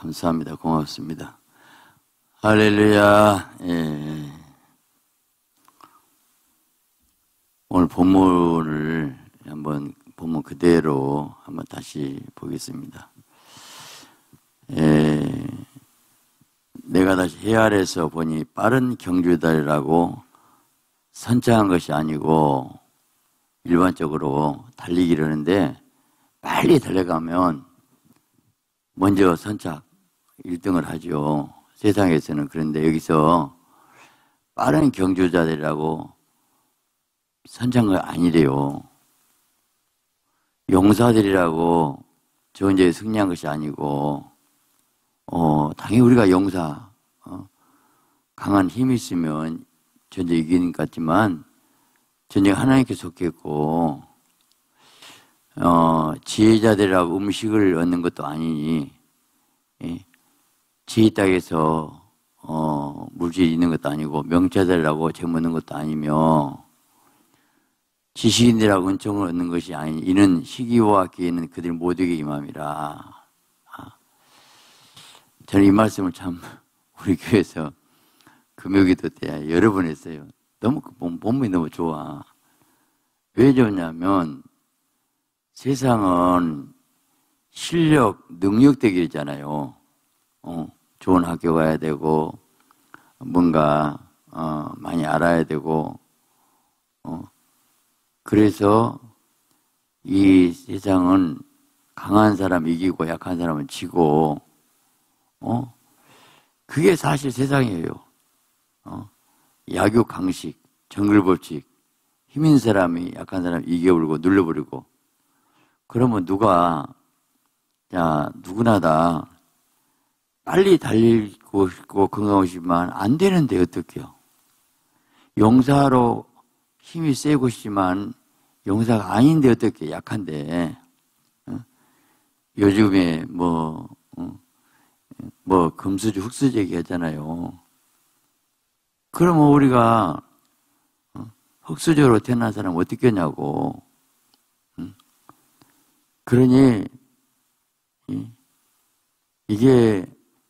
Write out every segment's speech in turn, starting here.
감사합니다. 고맙습니다. 할렐루야. 오늘 본문을 한번 본문 그대로 한번 다시 보겠습니다. 내가 다시 헤아려서 보니 빠른 경주달이라고 선창한 것이 아니고 일반적으로 달리기를 하는데 빨리 달려가면 먼저 선착 1등을 하죠. 세상에서는. 그런데 여기서 빠른 경주자들이라고 선창한 거 아니래요. 용사들이라고 전쟁에 승리한 것이 아니고 당연히 우리가 용사 강한 힘이 있으면 전쟁 이기는 것 같지만 전쟁 하나님께 속했고 지혜자들이라고 음식을 얻는 것도 아니니 지혜 땅에서 물질이 있는 것도 아니고 명자들이라고 재 얻는 것도 아니며 지식인들하고 은총을 얻는 것이 아니니 이는 시기와 기회는 그들 모두에게 임함이라. 저는 이 말씀을 참 우리 교회에서 금요기도 때 여러 번 했어요. 너무 본문이 너무 좋아. 왜 좋냐면 세상은 실력, 능력 되기잖아요. 좋은 학교 가야 되고 뭔가 많이 알아야 되고 그래서 이 세상은 강한 사람 이기고 약한 사람은 지고 그게 사실 세상이에요. 약육 강식, 정글법칙, 힘 있는 사람이 약한 사람 이겨버리고 눌러버리고 그러면 누구나 다 빨리 달리고 싶고 건강하고 싶지만 안 되는데 어떡해요. 용사로 힘이 세고 싶지만 용사가 아닌데 어떻게 약한데 요즘에 금수저 흙수저 얘기하잖아요. 그러면 우리가 흙수저로 태어난 사람 어떻게 하냐고. 그러니 이게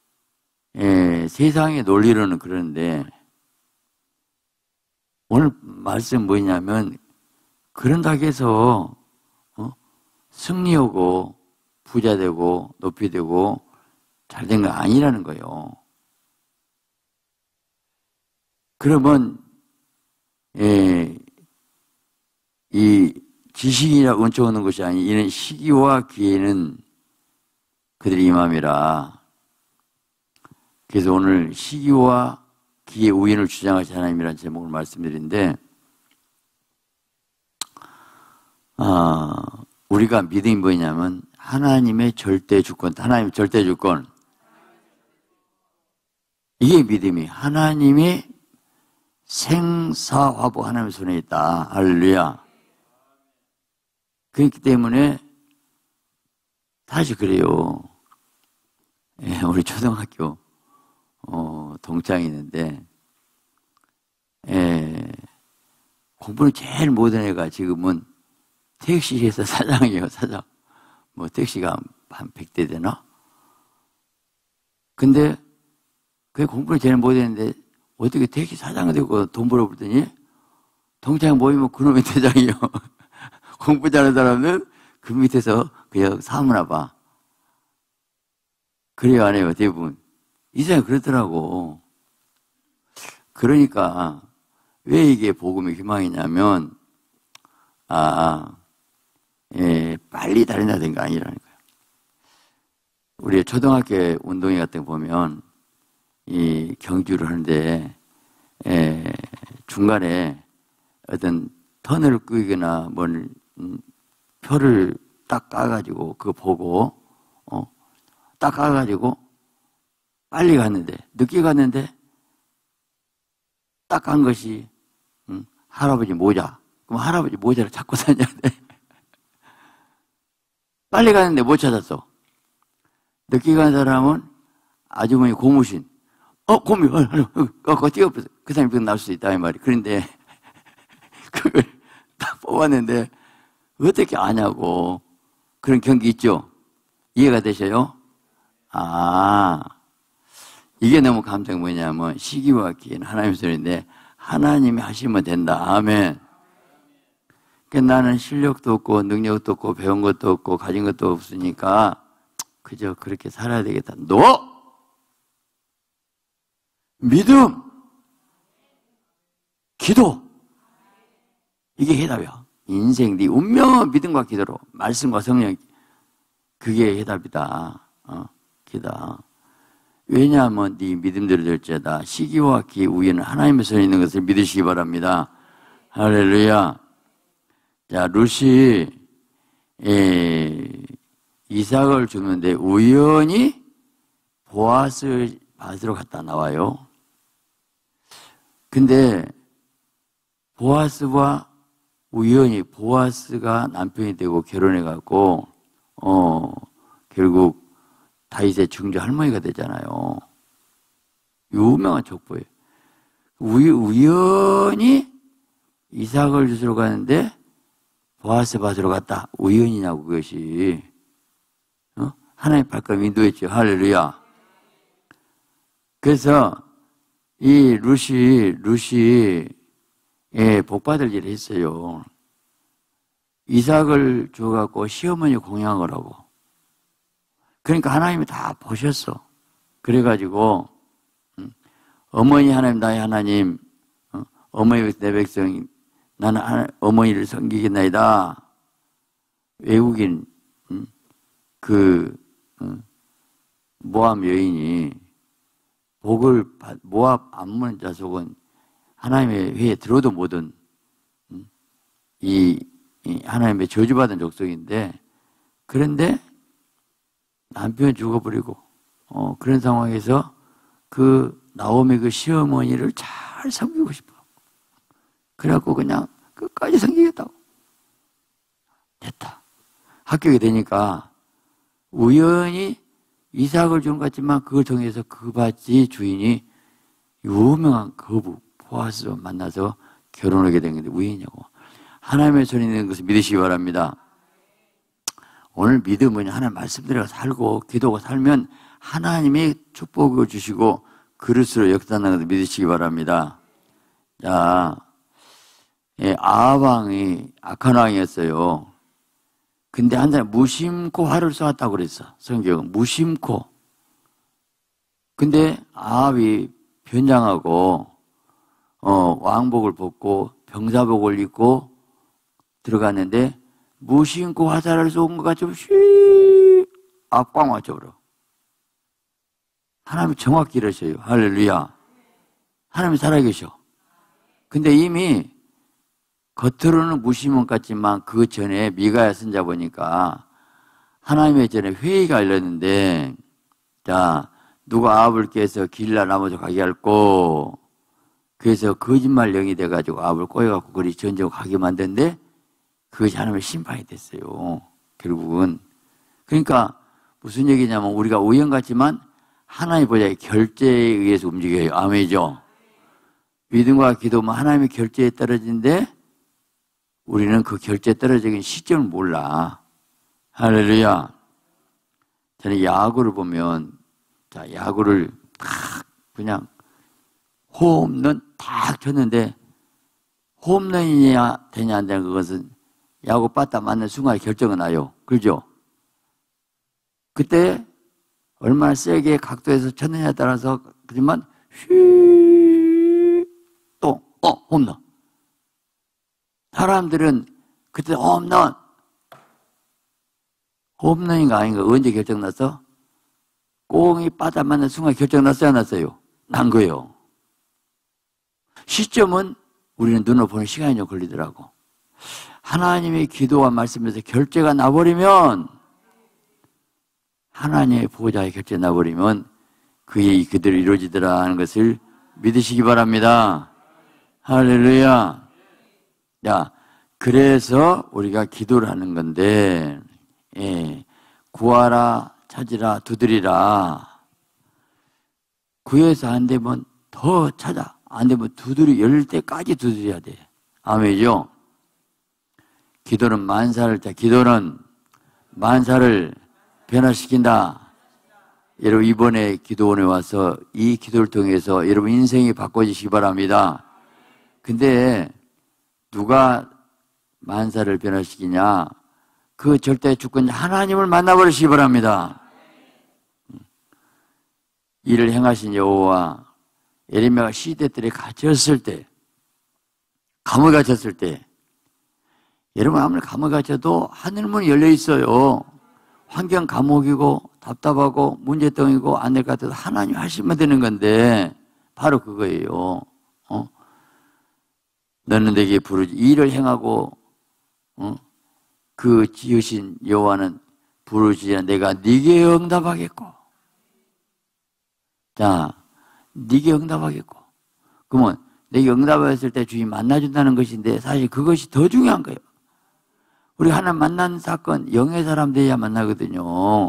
세상의 논리로는 그러는데 오늘 말씀 뭐냐면 그런다고 해서 승리하고 부자 되고 높이 되고 잘된 거 아니라는 거예요. 그러면 이 지식이라고 은총 얻는 것이 아니 이는 시기와 기회는 그들의 임함이라. 그래서 오늘 시기와 기회 우연을 주장하신 하나님이라는 제목을 말씀드리는데 우리가 믿음이 뭐냐면 하나님의 절대 주권, 하나님의 절대 주권 이게 믿음이 하나님의 생사화복 하나님의 손에 있다. 할렐루야. 그렇기 때문에 다시 그래요. 우리 초등학교 동창이 있는데 공부를 제일 못한 애가 지금은 택시회사 사장이에요. 사장. 택시가 한 100대 되나? 근데 그 공부를 제일 못했는데 어떻게 택시 사장이 되고 돈 벌어보더니 동창 모이면 그놈의 대장이요. 공부 잘하는 사람은 그 밑에서 그냥 사무나 봐. 그래요, 안 해요, 대부분. 이상하게 그렇더라고. 그러니까, 왜 이게 복음의 희망이냐면, 빨리 달린다는 게 아니라는 거예요. 우리 초등학교 운동회 같은 거 보면, 이 경주를 하는데, 중간에 어떤 턴을 끄거나 표를 딱 까가지고 그거 보고 딱 까가지고 빨리 갔는데 늦게 갔는데 딱 간 것이 할아버지 모자. 그럼 할아버지 모자를 찾고 다녀야 돼. 빨리 갔는데 못 찾았어. 늦게 간 사람은 아주머니 고무신. 고무, 그거 띄워버렸어. 그 사람이 병 날 수 있다 이 말이. 그런데 그걸 딱 뽑았는데 어떻게 아냐고. 그런 경기 있죠? 이해가 되셔요? 이게 너무 감동이 뭐냐면 시기와 기회는 하나님의 손인데 하나님이 하시면 된다. 아멘. 그러니까 나는 실력도 없고 능력도 없고 배운 것도 없고 가진 것도 없으니까 그저 그렇게 살아야 되겠다. 믿음, 기도, 이게 해답이야. 인생 네 운명은 믿음과 기도로, 말씀과 성령, 그게 해답이다. 기다. 왜냐하면 네 믿음대로 될지어다. 시기와 기회 우위는 하나님의 손에 있는 것을 믿으시기 바랍니다. 할렐루야. 자, 룻이 이삭을 주는데 우연히 보아스 밭으로 갔다 나와요. 근데 보아스와 우연히 보아스가 남편이 되고 결혼해갖고 결국 다윗의 증조 할머니가 되잖아요. 유명한 족보예요. 우연히 이삭을 주스러 가는데 보아스 밭으로 갔다. 우연이냐고 그것이. 하나님 발걸음 인도했죠. 할렐루야. 그래서 이 룻이 복받을 일을 했어요. 이삭을 줘갖고 시어머니 공양을 하고. 그러니까 하나님이 다 보셨어. 그래가지고 어머니 하나님, 나의 하나님, 어머니 내 백성, 나는 어머니를 섬기겠나이다. 외국인 모압 여인이 모압 암몬 자속은 하나님의 회에 들어도 못한 이 하나님의 저주받은 족속인데, 그런데 남편이 죽어버리고 그런 상황에서 그 나오미 그 시어머니를 잘 섬기고 싶어. 그래갖고 그냥 끝까지 섬기겠다고. 됐다. 합격이 되니까 우연히 이삭을 준 것 같지만 그걸 통해서 그 밭의 주인이 유명한 거부 보아스와 만나서 결혼하게 된 건데 우연이냐고. 하나님의 손이 있는 것을 믿으시기 바랍니다. 오늘 믿음은 하나님 말씀대로 살고 기도가 살면 하나님이 축복을 주시고 그릇으로 역사하는 것을 믿으시기 바랍니다. 자, 아합 왕이 악한 왕이었어요. 근데 한 사람이 무심코 화를 쏘았다고 그랬어. 성경은 무심코. 근데 아합이 변장하고 왕복을 벗고 병사복을 입고 들어갔는데 무심코 화살을 쏜 것 같이 앞광 맞춰버려. 하나님이 정확히 이러셔요. 할렐루야. 하나님이 살아계셔. 근데 이미 겉으로는 무심한 것 같지만 그 전에 미가야 선자 보니까 하나님의 전에 회의가 열렸는데, 자, 누가 아합을 깨서 길라 나머지 가게 할꼬. 그래서 거짓말 영이 돼가지고 아합을 꼬여갖고 그리 전쟁 가게 만드는데 그것이 하나님의 심판이 됐어요. 결국은. 그러니까 무슨 얘기냐면 우리가 우연 같지만 하나님 보좌의 결제에 의해서 움직여요. 아멘이죠. 믿음과 기도면 하나님의 결제에 떨어지는데 우리는 그 결제에 떨어지는 시점을 몰라. 할렐루야. 저는 야구를 보면, 자, 야구를 탁 그냥 홈런 탁 쳤는데 홈런이냐 되냐 안 되냐 그것은 야구 빠따 맞는 순간에 결정은 나요. 그죠? 그때 얼마나 세게 각도에서 쳤느냐에 따라서 그지만 또 홈런. 사람들은 그때 홈런인가 아닌가 언제 결정났어? 공이 빠따 맞는 순간 결정났어요 안 났어요? 난 거예요. 시점은 우리는 눈으로 보는 시간이 좀 걸리더라고. 하나님의 기도와 말씀에서 결제가 나버리면, 하나님의 보호자의 결제 나버리면 그대로 이루어지더라 하는 것을 믿으시기 바랍니다. 할렐루야. 야, 그래서 우리가 기도를 하는 건데, 구하라, 찾으라, 두드리라. 구해서 안 되면 더 찾아. 안 되면 열릴 때까지 두드려야 돼. 아멘이죠? 기도는 만사를 변화시킨다. 여러분 이번에 기도원에 와서 이 기도를 통해서 여러분 인생이 바꿔지시기 바랍니다. 근데 누가 만사를 변화시키냐? 그 절대 주권 하나님을 만나버리시기 바랍니다. 이를 행하신 여호와 예레미야가 시대들에 갇혔을 때, 감옥에 갇혔을 때, 여러분 아무리 감옥에 갇혀도 하늘 문이 열려 있어요. 환경 감옥이고 답답하고 문제덩이고 안 될 것 같아도 하나님 하시면 되는 건데 바로 그거예요. 너는 내게 부르지 일을 행하고 그 지으신 여호와는 부르시자 내가 네게 응답하겠고. 자, 네게 응답하겠고. 그러면 내게 응답했을 때 주님 만나준다는 것인데 사실 그것이 더 중요한 거예요. 우리 하나님 만난 사건 영의 사람 돼야 만나거든요.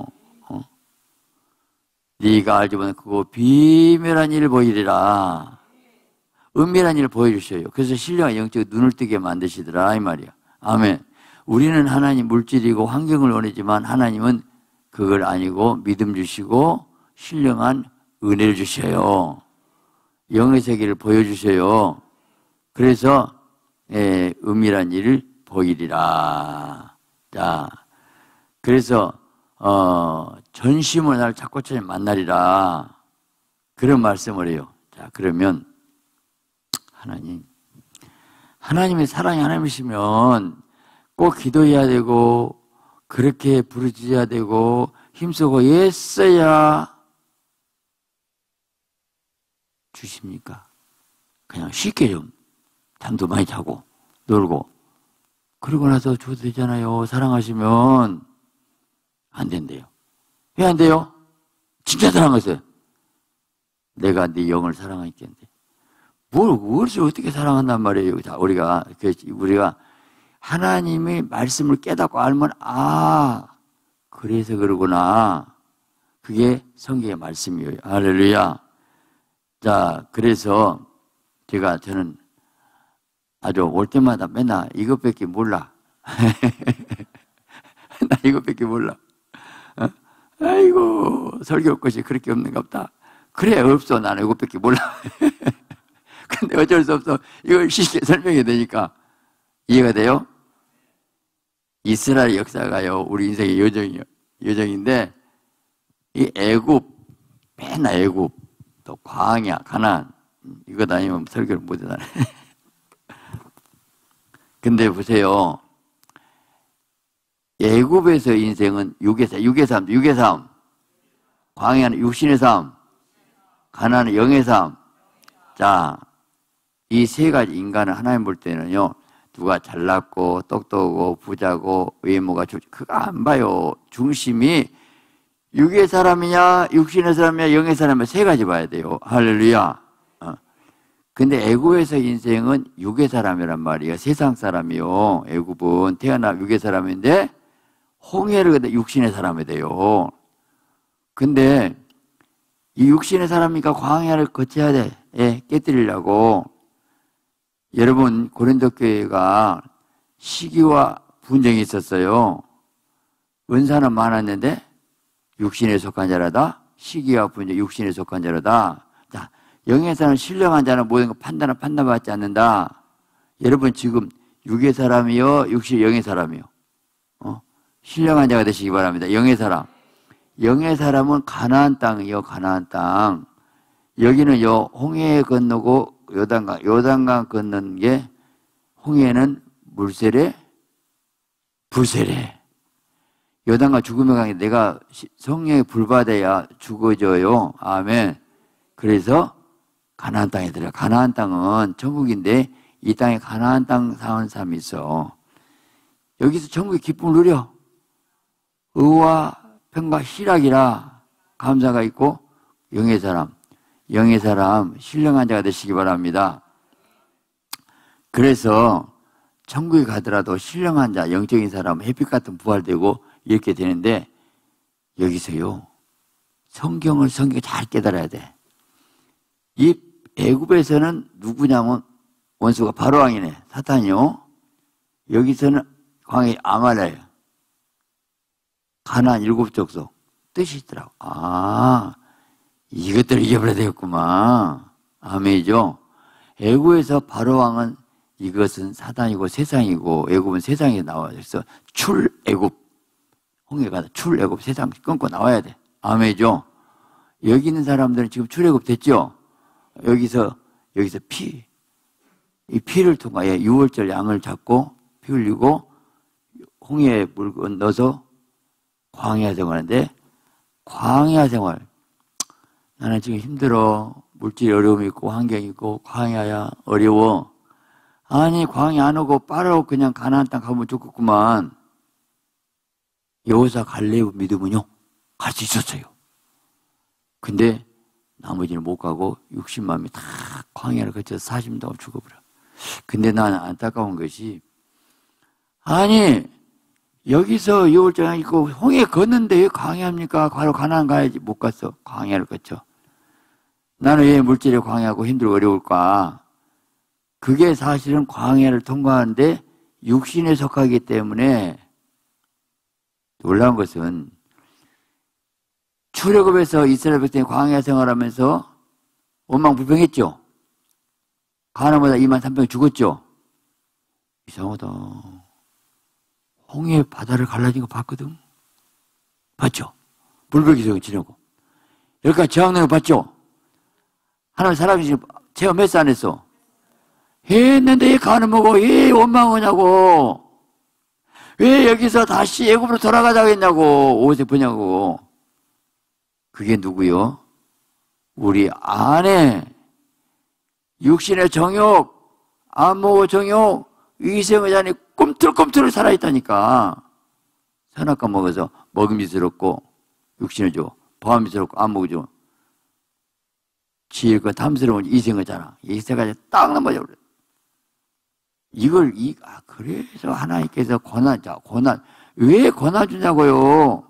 네가 알지 못한 그거 비밀한 일을 보이리라. 은밀한 일을 보여주셔요. 그래서 신령한 영적 눈을 뜨게 만드시더라 이 말이야. 아멘. 우리는 하나님 물질이고 환경을 원하지만 하나님은 그걸 아니고 믿음 주시고 신령한 은혜를 주셔요. 영의 세계를 보여주셔요. 그래서 은밀한 일을 보이리라. 자, 그래서 전심으로 나를 자꾸 찾아 만나리라. 그런 말씀을 해요. 자, 그러면 하나님의 사랑이 하나님이시면 꼭 기도해야 되고 그렇게 부르짖어야 되고 힘쓰고 애써야 주십니까? 그냥 쉽게 좀 잠도 많이 자고 놀고 그러고 나서 줘도 되잖아요. 사랑하시면 안 된대요. 왜 안 돼요? 진짜 사랑하세요. 내가 네 영을 사랑하겠는데 뭘 어떻게 사랑한단 말이에요. 자, 우리가 하나님의 말씀을 깨닫고 알면 그래서 그러구나. 그게 성경의 말씀이에요. 할렐루야. 자, 그래서 저는 아주 올 때마다 맨날 이것밖에 몰라. 나 이것밖에 몰라. 아이고, 설교 것이 그렇게 없는가 보다. 그래, 없어. 나는 이것밖에 몰라. 근데 어쩔 수 없어. 이걸 쉽게 설명해야 되니까. 이해가 돼요? 이스라엘 역사가요, 우리 인생의 여정인데, 이 애굽, 맨날 애굽, 또 광야, 가나안, 이거 다니면 설교를 못 하잖아요. 근데 보세요. 애굽에서 인생은 육의 삶. 광야는 육신의 삶. 가나안은 영의 삶. 자, 이 세 가지 인간은 하나님 볼 때는요, 누가 잘났고, 똑똑하고, 부자고, 외모가 좋지, 그거 안 봐요. 중심이 육의 사람이냐, 육신의 사람이냐, 영의 사람이냐, 세 가지 봐야 돼요. 할렐루야. 근데 애굽에서 인생은 육의 사람이란 말이에요. 세상 사람이요. 애굽은 태어나 육의 사람인데, 홍해를 근데 육신의 사람이 돼요. 근데 이 육신의 사람이니까 광야를 거쳐야 돼. 깨뜨리려고. 여러분, 고린도 교회가 시기와 분쟁이 있었어요. 은사는 많았는데 육신에 속한 자라다. 시기와 분쟁, 육신에 속한 자라다. 자, 영에서는 신령한 자는 모든 것 판단받지 않는다. 여러분 지금 육의 사람이요, 육신 영의 사람이요. 신령한 자가 되시기 바랍니다. 영의 사람. 영의 사람은 가나안 땅이요, 가나안 땅. 여기는 홍해 건너고 요단강 건너는 게 홍해는 물세례, 불세례. 요단강 죽음의 강에 내가 성령의 불 받아야 죽어져요. 아멘. 그래서 가나안 땅에 들어가. 가나안 땅은 천국인데 이 땅에 가나안 땅 사는 사람이 있어. 여기서 천국의 기쁨을 누려. 의와 평과 희락이라 감사가 있고 영의 사람 신령한 자가 되시기 바랍니다. 그래서 천국에 가더라도 신령한 자, 영적인 사람, 햇빛 같은 부활되고 이렇게 되는데 여기서요. 성경 잘 깨달아야 돼. 이 애굽에서는 누구냐면 원수가 바로왕이네. 사탄이요. 여기서는 광야의 아말렉. 가나안 7족속. 뜻이 있더라고. 이것들을 이겨버려야 되겠구만. 아멘이죠. 애굽에서 바로왕은 이것은 사단이고 세상이고, 애굽은 세상에 나와요. 그래서 출애굽, 홍해가 출애굽, 세상 끊고 나와야 돼. 아멘이죠. 여기 있는 사람들은 지금 출애굽 됐죠. 여기서 이 피를 통하여 유월절 양을 잡고 피 흘리고 홍해에 물 건너서 광야 생활하는데, 광야 생활, 나는 지금 힘들어. 물질이 어려움이 있고 환경이 있고 광야야 어려워. 아니 광야 안 오고 빠르고 그냥 가나안 땅 가면 좋겠구만. 여호사 갈렙 믿으면요 갈 수 있었어요. 근데 나머지는 못 가고 60만이 다 광야를 거쳐서 40년 동안 죽어버려. 근데 나는 안타까운 것이, 아니 여기서 유월절 있고 홍해 걷는데 왜 광야입니까? 바로 가나안 가야지. 못 갔어. 광야를 거쳐. 나는 왜 물질에 광야하고 힘들고 어려울까? 그게 사실은 광야를 통과하는데 육신에 속하기 때문에, 놀라운 것은 출애굽에서 이스라엘 백성이 광야 생활하면서 원망불평했죠. 가나안보다 2만 300명 죽었죠. 이상하다. 홍해 바다를 갈라진 거 봤거든. 봤죠? 물백이서 지나고. 여기까지 저항하는 거 봤죠? 하나님 사람이 지금 체험했어 안 했어? 했는데 왜 가는 뭐고 왜 원망하냐고. 왜 여기서 다시 애굽으로 돌아가자고 했냐고. 옷에 보냐고. 그게 누구요? 우리 안에 육신의 정욕, 안목의 정욕, 위생의 잔이 꿈틀꿈틀 살아있다니까. 선악과 먹어서 먹음직스럽고 육신을 줘, 보암직스럽고 안목을 줘. 지혜가 탐스러운 이생의잖아. 이생까지 딱 넘어져 버려. 그래서 하나님께서 고난, 왜 고난 주냐고요?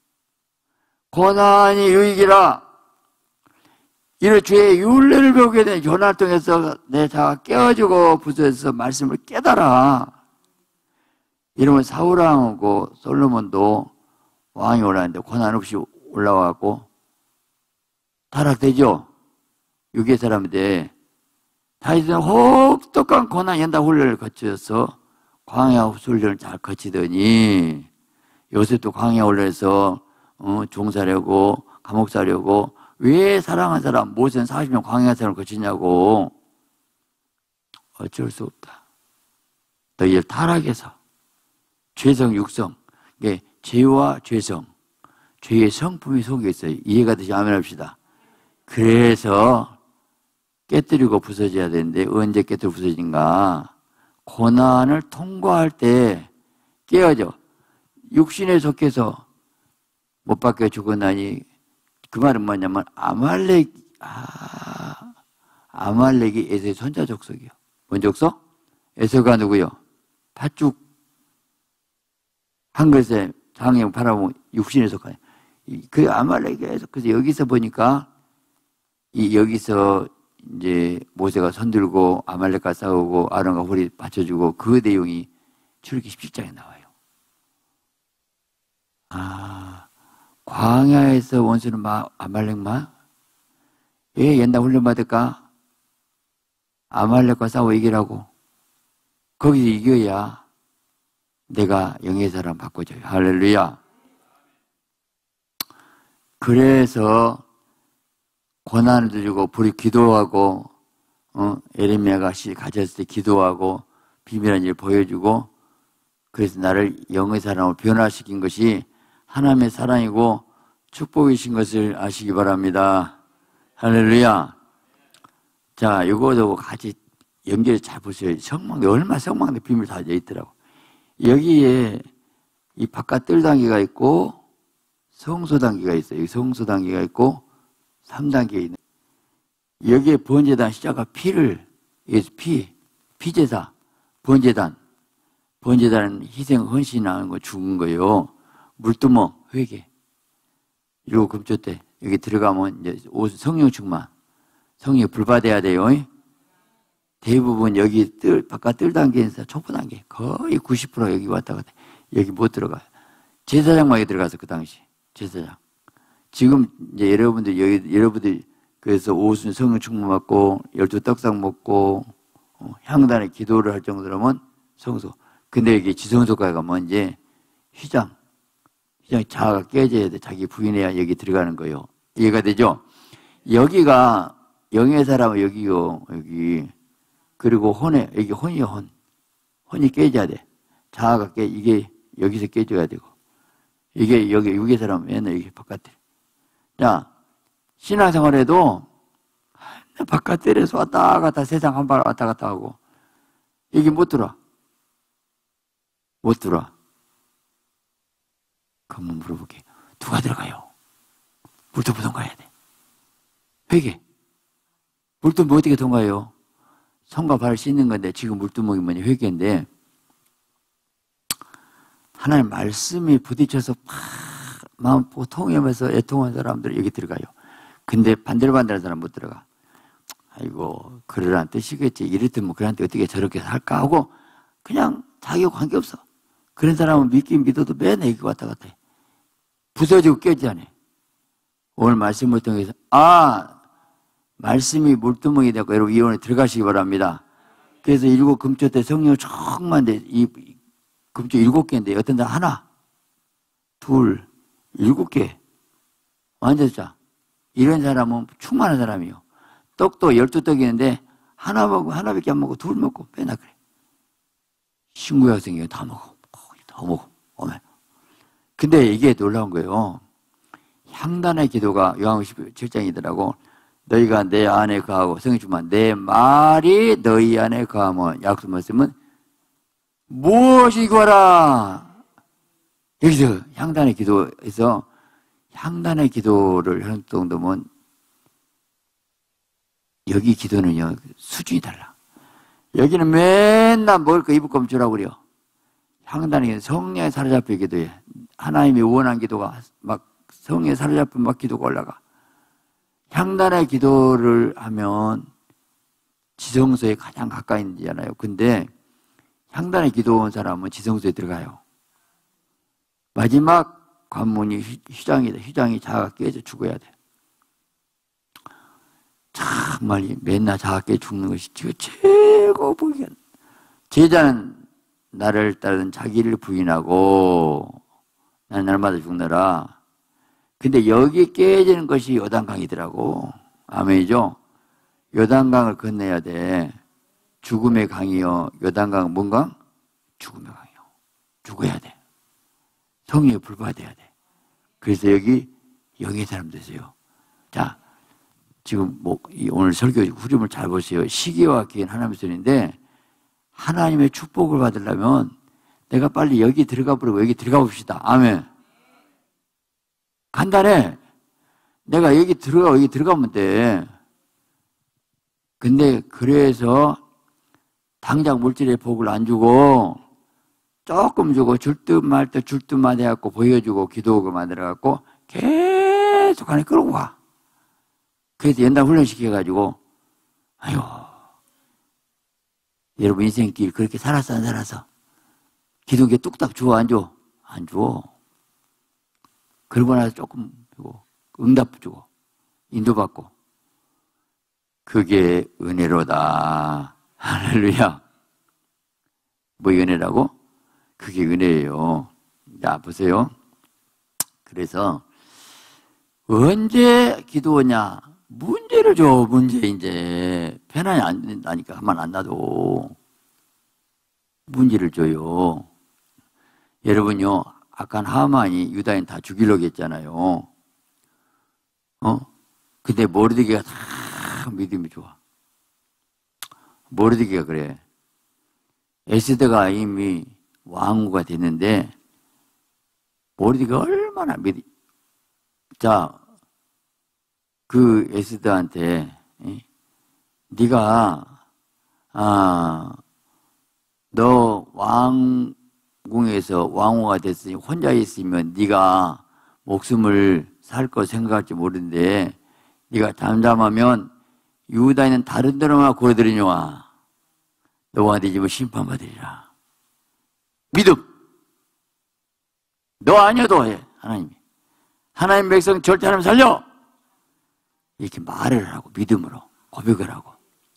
고난이 유익이라. 이를 주의 율례를 배우게 된 고난을 통해서 내 자가 깨어지고 부서져서 말씀을 깨달아. 이러면 사울왕하고 솔로몬도 왕이 올라왔는데 고난 없이 올라와갖고 타락되죠. 유괴 사람인데 다윗은 혹독한 고난 연다 훈련을 거쳐서 광야 훈련을 잘 거치더니, 요셉도 광야 훈련에서 종사려고 감옥 사려고. 왜 사랑한 사람 모세는 40년 광야 생활을 거치냐고. 어쩔 수 없다. 너희들 타락해서 죄성 육성, 이게 죄와 죄성, 죄의 성품이 속에 있어요. 이해가 되시 아멘 합시다. 그래서 깨뜨리고 부서져야 되는데 언제 깨뜨리고 부서진가? 고난을 통과할 때 깨어져. 육신에 속해서 못 박혀 죽었나니, 그 말은 뭐냐면 아말렉이 에서의 손자 족속이요. 뭔 족속? 에서가 누구요? 팥죽 한 것에 장애 바라보면 육신에 속하네. 그 아말렉에서. 그래서 여기서 보니까 여기서 이제 모세가 손들고 아말렉과 싸우고 아론과 홀이 받쳐주고 그 내용이 출애굽기 17장에 나와요. 광야에서 원수는 아말렉만? 왜 옛날 훈련 받을까? 아말렉과 싸워 이기라고. 거기서 이겨야 내가 영의 사람 바꿔줘요. 할렐루야. 그래서 고난을 드리고 불이 기도하고, 에레미야가 시 가졌을 때 기도하고 비밀한 일을 보여주고, 그래서 나를 영의 사람으로 변화시킨 것이 하나님의 사랑이고 축복이신 것을 아시기 바랍니다. 할렐루야. 자, 이거도 같이 연결해 잘 보세요. 성막에 얼마나 성막에 비밀 다 있더라고. 여기에 이 바깥 뜰단계가 있고 성소 단계가 있어요. 여기 성소 단계가 있고 3단계 있는. 여기에 번제단 시작과 피를, 여기서 피제사, 번제단은 희생, 헌신하는 거, 죽은 거예요. 물두멍, 회개. 이러고 금초대. 여기 들어가면 이제 성령 충만. 성령이 불받아야 돼요. 대부분 여기 바깥 뜰 단계에서 촉부 단계. 거의 90% 여기 왔다 갔다. 여기 못 들어가요. 제사장만 여기 들어가서 그 당시. 제사장. 지금 이제 여러분들 그래서 오순 성령 충만 받고 12떡상 먹고 향단의 기도를 할 정도라면 성소. 근데 이게 지성소까지 가면 이제 휘장 자아가 깨져야 돼. 자기 부인해야 여기 들어가는 거예요. 이해가 되죠? 여기가 영의 사람은 여기요. 여기. 그리고 여기 혼이요, 혼. 혼이 깨져야 돼. 자아가 이게 여기서 깨져야 되고. 이게 여기 육의 사람은 맨날 여기 바깥에. 자, 신앙생활에도 바깥에서 왔다 갔다 세상 한 발 왔다 갔다 하고 여기 못 들어와. 못 들어와. 그럼 물어볼게. 누가 들어가요? 물도부 통과해야 돼. 회개. 물두멍 어떻게 통과해요? 손과 발을 씻는 건데 지금 물두멍이 뭐냐 회개인데 하나님 말씀이 부딪혀서 마음 통하면서 애통한 사람들이 여기 들어가요. 근데 반대로 사람 못 들어가. 아이고 그러라는 뜻이겠지. 이랬더니 그한테 어떻게 저렇게 살까 하고 그냥 자기하고 관계없어. 그런 사람은 믿긴 믿어도 맨날 여기 왔다 갔다 해. 부서지고 깨지잖아. 오늘 말씀을 통해서 말씀이 물두멍이 되고 여러분 이혼에 들어가시기 바랍니다. 그래서 7 금초 때 성령을 충만한데 이 금초 7개인데 어떤 데 하나, 둘, 7개 완전 짜. 이런 사람은 충만한 사람이요. 떡도 12떡이 있는데 하나 먹고 하나밖에 안 먹고 둘 먹고 빼나 그래. 신구 학생이 다 먹어. 더 먹어. 오면. 근데 이게 놀라운 거예요. 향단의 기도가 요한복음 17장이더라고. 너희가 내 안에 거하고 성령 충만 내 말이 너희 안에 거하면 약속 말씀은 무엇이 구하라. 여기서 향단의 기도에서 향단의 기도를 하는 정도면 여기 기도는요 수준이 달라. 여기는 맨날 먹을 거 입을 거 주라고 그래요. 향단의 기도 성령에 사로잡혀 기도해. 하나님이 원한 기도가 막 성령에 사로잡힌 막 기도가 올라가. 향단의 기도를 하면 지성소에 가장 가까이 있잖아요. 근데 향단의 기도 온 사람은 지성소에 들어가요. 마지막 관문이 휘장이다. 휘장이 자아가 깨져 죽어야 돼. 정말 맨날 자아가 깨져 죽는 것이 최고 부귀한. 제자는 나를 따르는 자기를 부인하고 나는 날마다 죽느라. 근데 여기 깨지는 것이 요단강이더라고. 아멘이죠? 요단강을 건너야 돼. 죽음의 강이요. 요단강은 뭔 강? 죽음의 강이요. 죽어야 돼. 성령에 불받아야 돼. 그래서 여기 영의 사람 되세요. 자, 지금 오늘 설교 흐름을 잘 보세요. 시기와 기회는 하나님의 손인데 하나님의 축복을 받으려면 내가 빨리 여기 들어가 버리고 여기 들어가 봅시다. 아멘. 간단해. 내가 여기 들어가면 돼. 근데 그래서 당장 물질의 복을 안 주고 조금 주고 줄 듯 말 듯 줄 듯만 해갖고 보여주고 기도하고 만들어갖고 계속 안에 끌고 가. 그래서 연단 훈련시켜가지고 아유 여러분 인생길 그렇게 살았어 안 살았어? 기도에 뚝딱 주어 안 줘? 안 줘. 그러고 나서 조금 주고 응답 주고 인도받고 그게 은혜로다. 할렐루야. 뭐 은혜라고? 그게 은혜예요. 자 보세요. 그래서 언제 기도하냐? 문제를 줘. 문제 이제 편안히 안 된다니까. 가만 안 놔도 문제를 줘요. 여러분요. 아까 하만이 유다인 다 죽이려고 했잖아요. 근데 모르드게가 다 믿음이 좋아. 모르드게가 그래. 에스더가 이미 왕후가 됐는데 모르드게가 얼마나 자, 그 에스더한테 네가 너 왕궁에서 왕후가 됐으니 혼자 있으면 네가 목숨을 살 거 생각할지 모르는데 네가 잠잠하면 유다에 있는 다른 데로만 고려들이냐 너와 네 집을 심판받으리라. 믿음. 너 아니어도 해. 하나님이. 하나님 백성 절대 하나님 살려! 이렇게 말을 하고 믿음으로 고백을 하고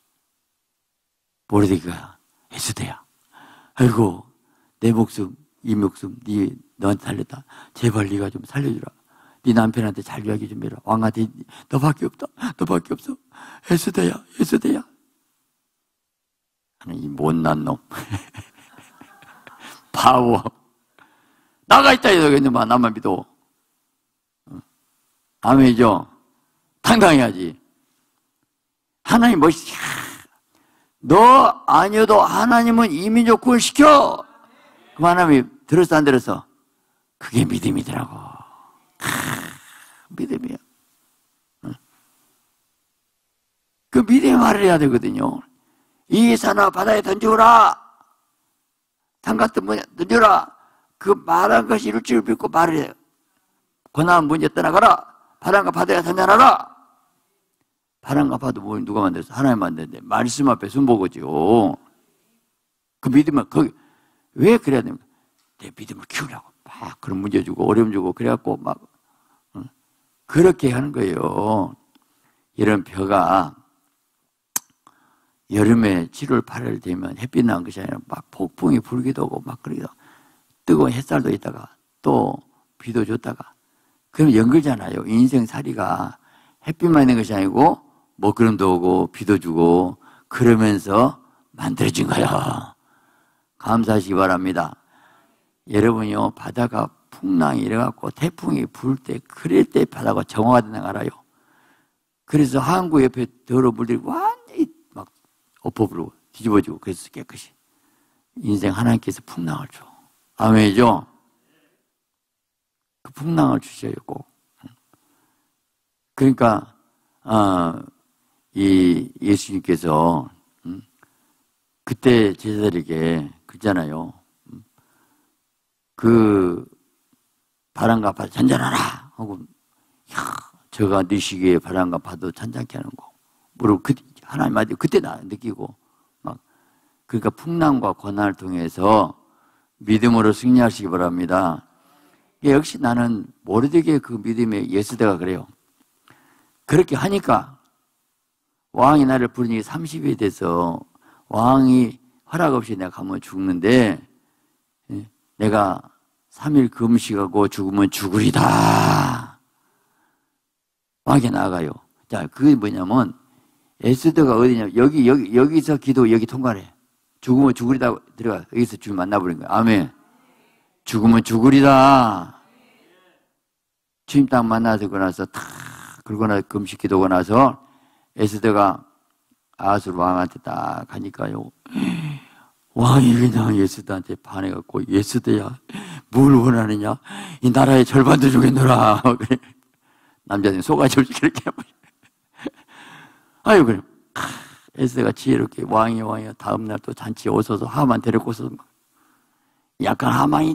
모르드게가 에스더야, 아이고 내 목숨 이 목숨 너한테 살렸다. 제발 네가 좀 살려주라. 네 남편한테 잘 이야기 좀 해라. 왕한테 너밖에 없다. 너밖에 없어. 에스더야, 에스더야. 하는 이 못난 놈. 바보. 나가 있다 이러겠는마. 나만 믿어. 아멘이죠. 당당해야지. 하나님 멋있어. 너 아니어도 하나님은 이 민족 구원시켜. 그 하나님이 들었어 안 들었어? 그게 믿음이더라고. 믿음이야. 그 믿음의 말을 해야 되거든요. 이 산아 바다에 던져오라. 산 같은 문에 던져라. 그 말한 것이 이룰 줄 믿고 말을 해요. 고난 문제 떠나가라. 바람과 바다에 던져놔라. 바람과 바다 뭘 누가 만들었어? 하나님 만드는데 말씀 앞에 숨보고죠. 그 믿음은 거기 왜 그래야 됩니까? 내 믿음을 키우려고 막 그런 문제 주고 어려움 주고 그래갖고 막 그렇게 하는 거예요. 이런 벼가 여름에 7월 8월 되면 햇빛 나는 것이 아니라 막 폭풍이 불기도 하고 막 그러기도 뜨거운 햇살도 있다가 또 비도 줬다가 그럼 연결잖아요. 인생살이가 햇빛만 있는 것이 아니고 먹구름도 오고 비도 주고 그러면서 만들어진 거예요. 감사하시기 바랍니다. 여러분이요, 바다가 풍랑이 이래갖고 태풍이 불 때 그럴 때 바다가 정화가 되는 거 알아요? 그래서 항구 옆에 더러운 물들이 완전히 막 엎어부르고 뒤집어지고 그래서 깨끗이 인생 하나님께서 풍랑을 줘. 아멘이죠? 그 풍랑을 주셔요 꼭. 그러니까 이 예수님께서 그때 제자들에게 그랬잖아요. 그 바람과 파도 잔잔하라 하고 저가 네 시기에 바람과 파도 잔잔케 하는 거. 물론 하나님 말씀 그때 나 느끼고 막 그러니까 풍랑과 고난을 통해서 믿음으로 승리하시기 바랍니다. 역시 나는 모르드게의 그 믿음의 예수대가 그래요. 그렇게 하니까 왕이 나를 부르니 30이 돼서 왕이 허락 없이 내가 가면 죽는데 내가 3일 금식하고 죽으면 죽으리다. 왕에게 나아가요. 자, 그게 뭐냐면 에스더가 어디냐? 여기서 기도 여기 통과해. 죽으면 죽으리다 들어가. 여기서 주님 만나버린 거야. 아멘. 죽으면 죽으리다. 주님 딱 만나서 나서 탁 그러고 나서 금식 기도하고 나서 에스더가 아수르 왕한테 딱 가니까요. 왕이 그냥 예수들한테 반해갖고 예수들야 뭘 원하느냐? 이 나라의 절반도 주겠노라. 그래. 남자들이 속아줄 그렇게 해버려. 아유 그래. 에스더가 지혜롭게 왕이야 다음날 또 잔치에 오셔서 하만 데리고서 약간 하만이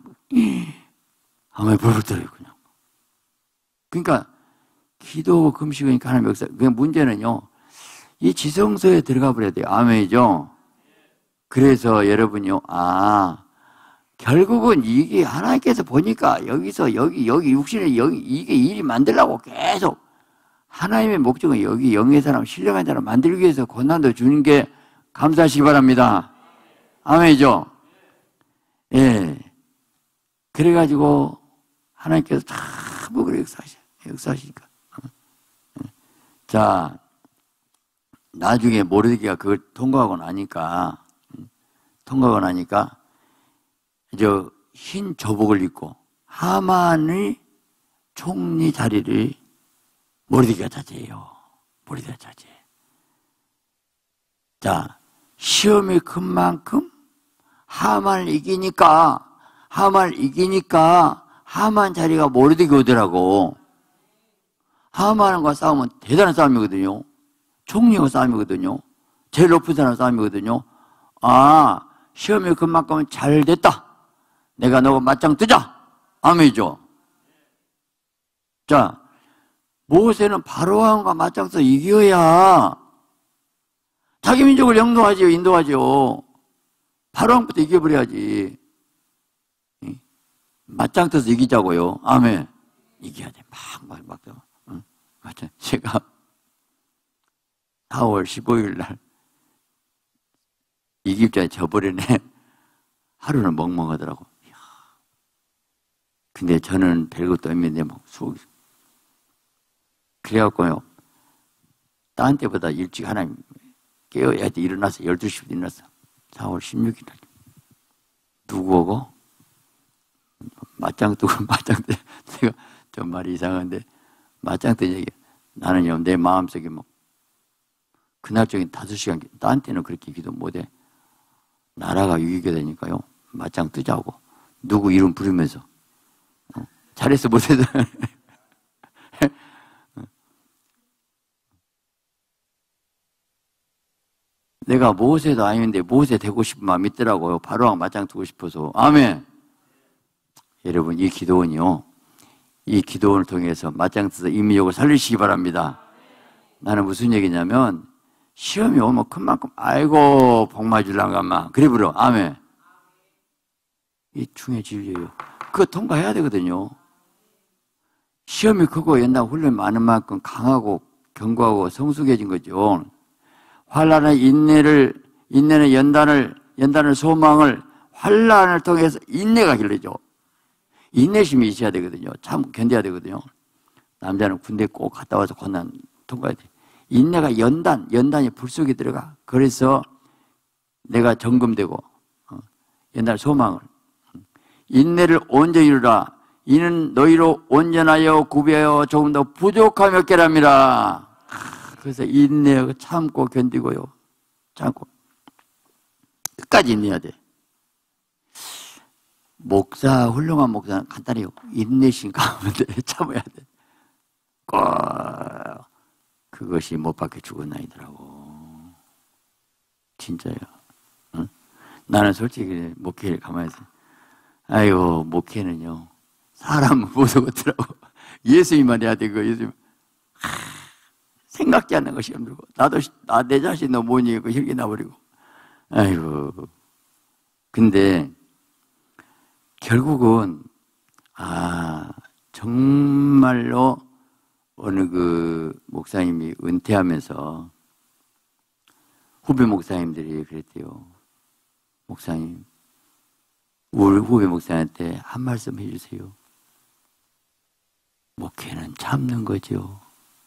하만이 벌벌 떨어요 그냥. 그러니까 기도 금식이니까 하나님 역사. 그 문제는요. 이 지성소에 들어가 버려야 돼요. 아멘이죠. 그래서 여러분요, 결국은 이게 하나님께서 보니까 여기서 여기 육신에 이게 일이 만들려고 계속 하나님의 목적은 여기 영의 사람, 신령한 사람 만들기 위해서 고난도 주는 게 감사하시기 바랍니다. 아멘이죠? 예. 그래가지고 하나님께서 참 그래 역사하시니까. 자, 나중에 모르드게가 그걸 통과하고 나니까 흰 조복을 입고 하만의 총리 자리를 모르드게가 차지해요. 모르드게가 차지해. 자, 시험이 큰 만큼 하만을 이기니까 하만 자리가 모르드게 오더라고. 하만과 싸우면 대단한 싸움이거든요. 총리와 싸움이거든요. 제일 높은 사람 싸움이거든요. 시험이 그만큼은 잘 됐다. 내가 너가 맞짱 뜨자. 아멘이죠. 자, 모세는 바로왕과 맞짱 떠 이겨야 자기 민족을 영도하지요, 인도하지요. 바로왕부터 이겨버려야지. 맞짱 떠서 이기자고요. 아멘. 이겨야 돼. 막. 응? 제가 4월 15일 날 이깁자에 져버리네. 하루는 멍멍하더라고. 이야. 근데 저는 별것도 없는데 막 수고했어. 그래갖고요. 딴 때보다 일찍 하나님 깨워야 돼. 일어나서 12시부터 일어났어. 4월 16일 날. 누구 오고? 맞짱 뜨고, 맞짱 뜨. 내가 좀 말이 이상한데, 맞짱 뜨 얘기. 나는요, 내 마음속에 막, 그날 저기 5시간, 딴 때는 그렇게 기도 못해. 나라가 유익이 되니까요, 맞짱 뜨자고. 누구 이름 부르면서. 잘했어, 못해서. 내가 모세도 아닌데 모세 되고 싶은 마음이 있더라고요. 바로왕 맞짱 뜨고 싶어서. 아멘. 여러분, 이 기도원이요. 이 기도원을 통해서 맞짱 떠서 인민족을 살리시기 바랍니다. 나는 무슨 얘기냐면 시험이 오면 큰만큼 아이고 복마 줄랑가마 그래 불어. 아멘. 이 중요한 진리예요. 그거 통과해야 되거든요. 시험이 크고 옛날 훈련 많은 만큼 강하고 견고하고 성숙해진 거죠. 환난의 인내는 연단을 소망을 환난을 통해서 인내가 길러죠. 인내심이 있어야 되거든요. 참 견뎌야 되거든요. 남자는 군대 꼭 갔다 와서 고난 통과해야 돼. 인내가 연단이 불 속에 들어가. 그래서 내가 점검되고 옛날 소망을 인내를 온전히 이루라. 이는 너희로 온전하여 구비하여 조금 더 부족함이 없게랍니다. 그래서 인내하고 참고 견디고요. 참고 끝까지 인내해야 돼. 목사, 훌륭한 목사는 간단해요. 인내심 가면 돼. 참아야 돼. 꼭 그것이 못 박혀 죽었나이더라고. 진짜요. 응? 나는 솔직히 목회를 가만히 있어. 아이고, 목회는요. 사람 못 오더라고. 예수님만 해야 돼. 예수님. 생각지 않는 것이 힘들고. 내 자신도 못 이기고 혈기 나버리고. 아이고. 근데, 결국은, 정말로 어느 그 목사님이 은퇴하면서 후배 목사님들이 그랬대요. 목사님, 우리 후배 목사님한테 한 말씀 해주세요. 목회는 참는 거죠.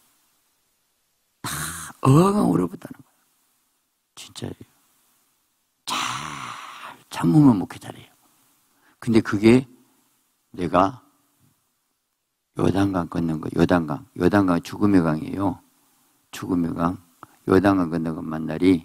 다 엉엉 울어붙다는 거예요. 진짜예요. 잘 참으면 목회 잘해요. 근데 그게 내가 요단강 건넌 거, 요단강 죽음의 강이에요. 죽음의 강. 요단강 건넌 것만 날이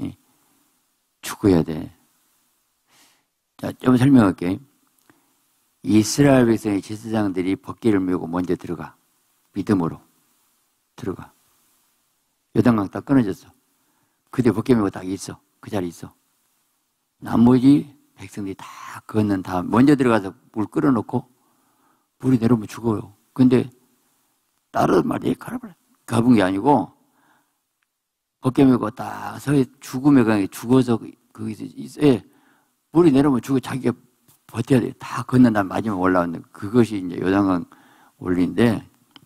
죽어야 돼. 자, 좀 설명할게. 이스라엘 백성의 제사장들이 법궤를 메고 먼저 들어가. 믿음으로 들어가. 요단강 딱 끊어졌어. 그대 법궤 메고 딱 있어. 그 자리에 있어. 나머지 백성들이 다 건넌 다음 먼저 들어가서 물 끌어놓고 물이 내려오면 죽어요. 근데 따로 말이 가본 게 아니고 법궤 메고 딱 서에 죽음의 강에 죽어서 거기서 있어야 물이 내려오면 죽어 자기가 버텨야 돼. 다 건넌 다음 마지막에 올라오는 그것이 이제 요단강 원리인데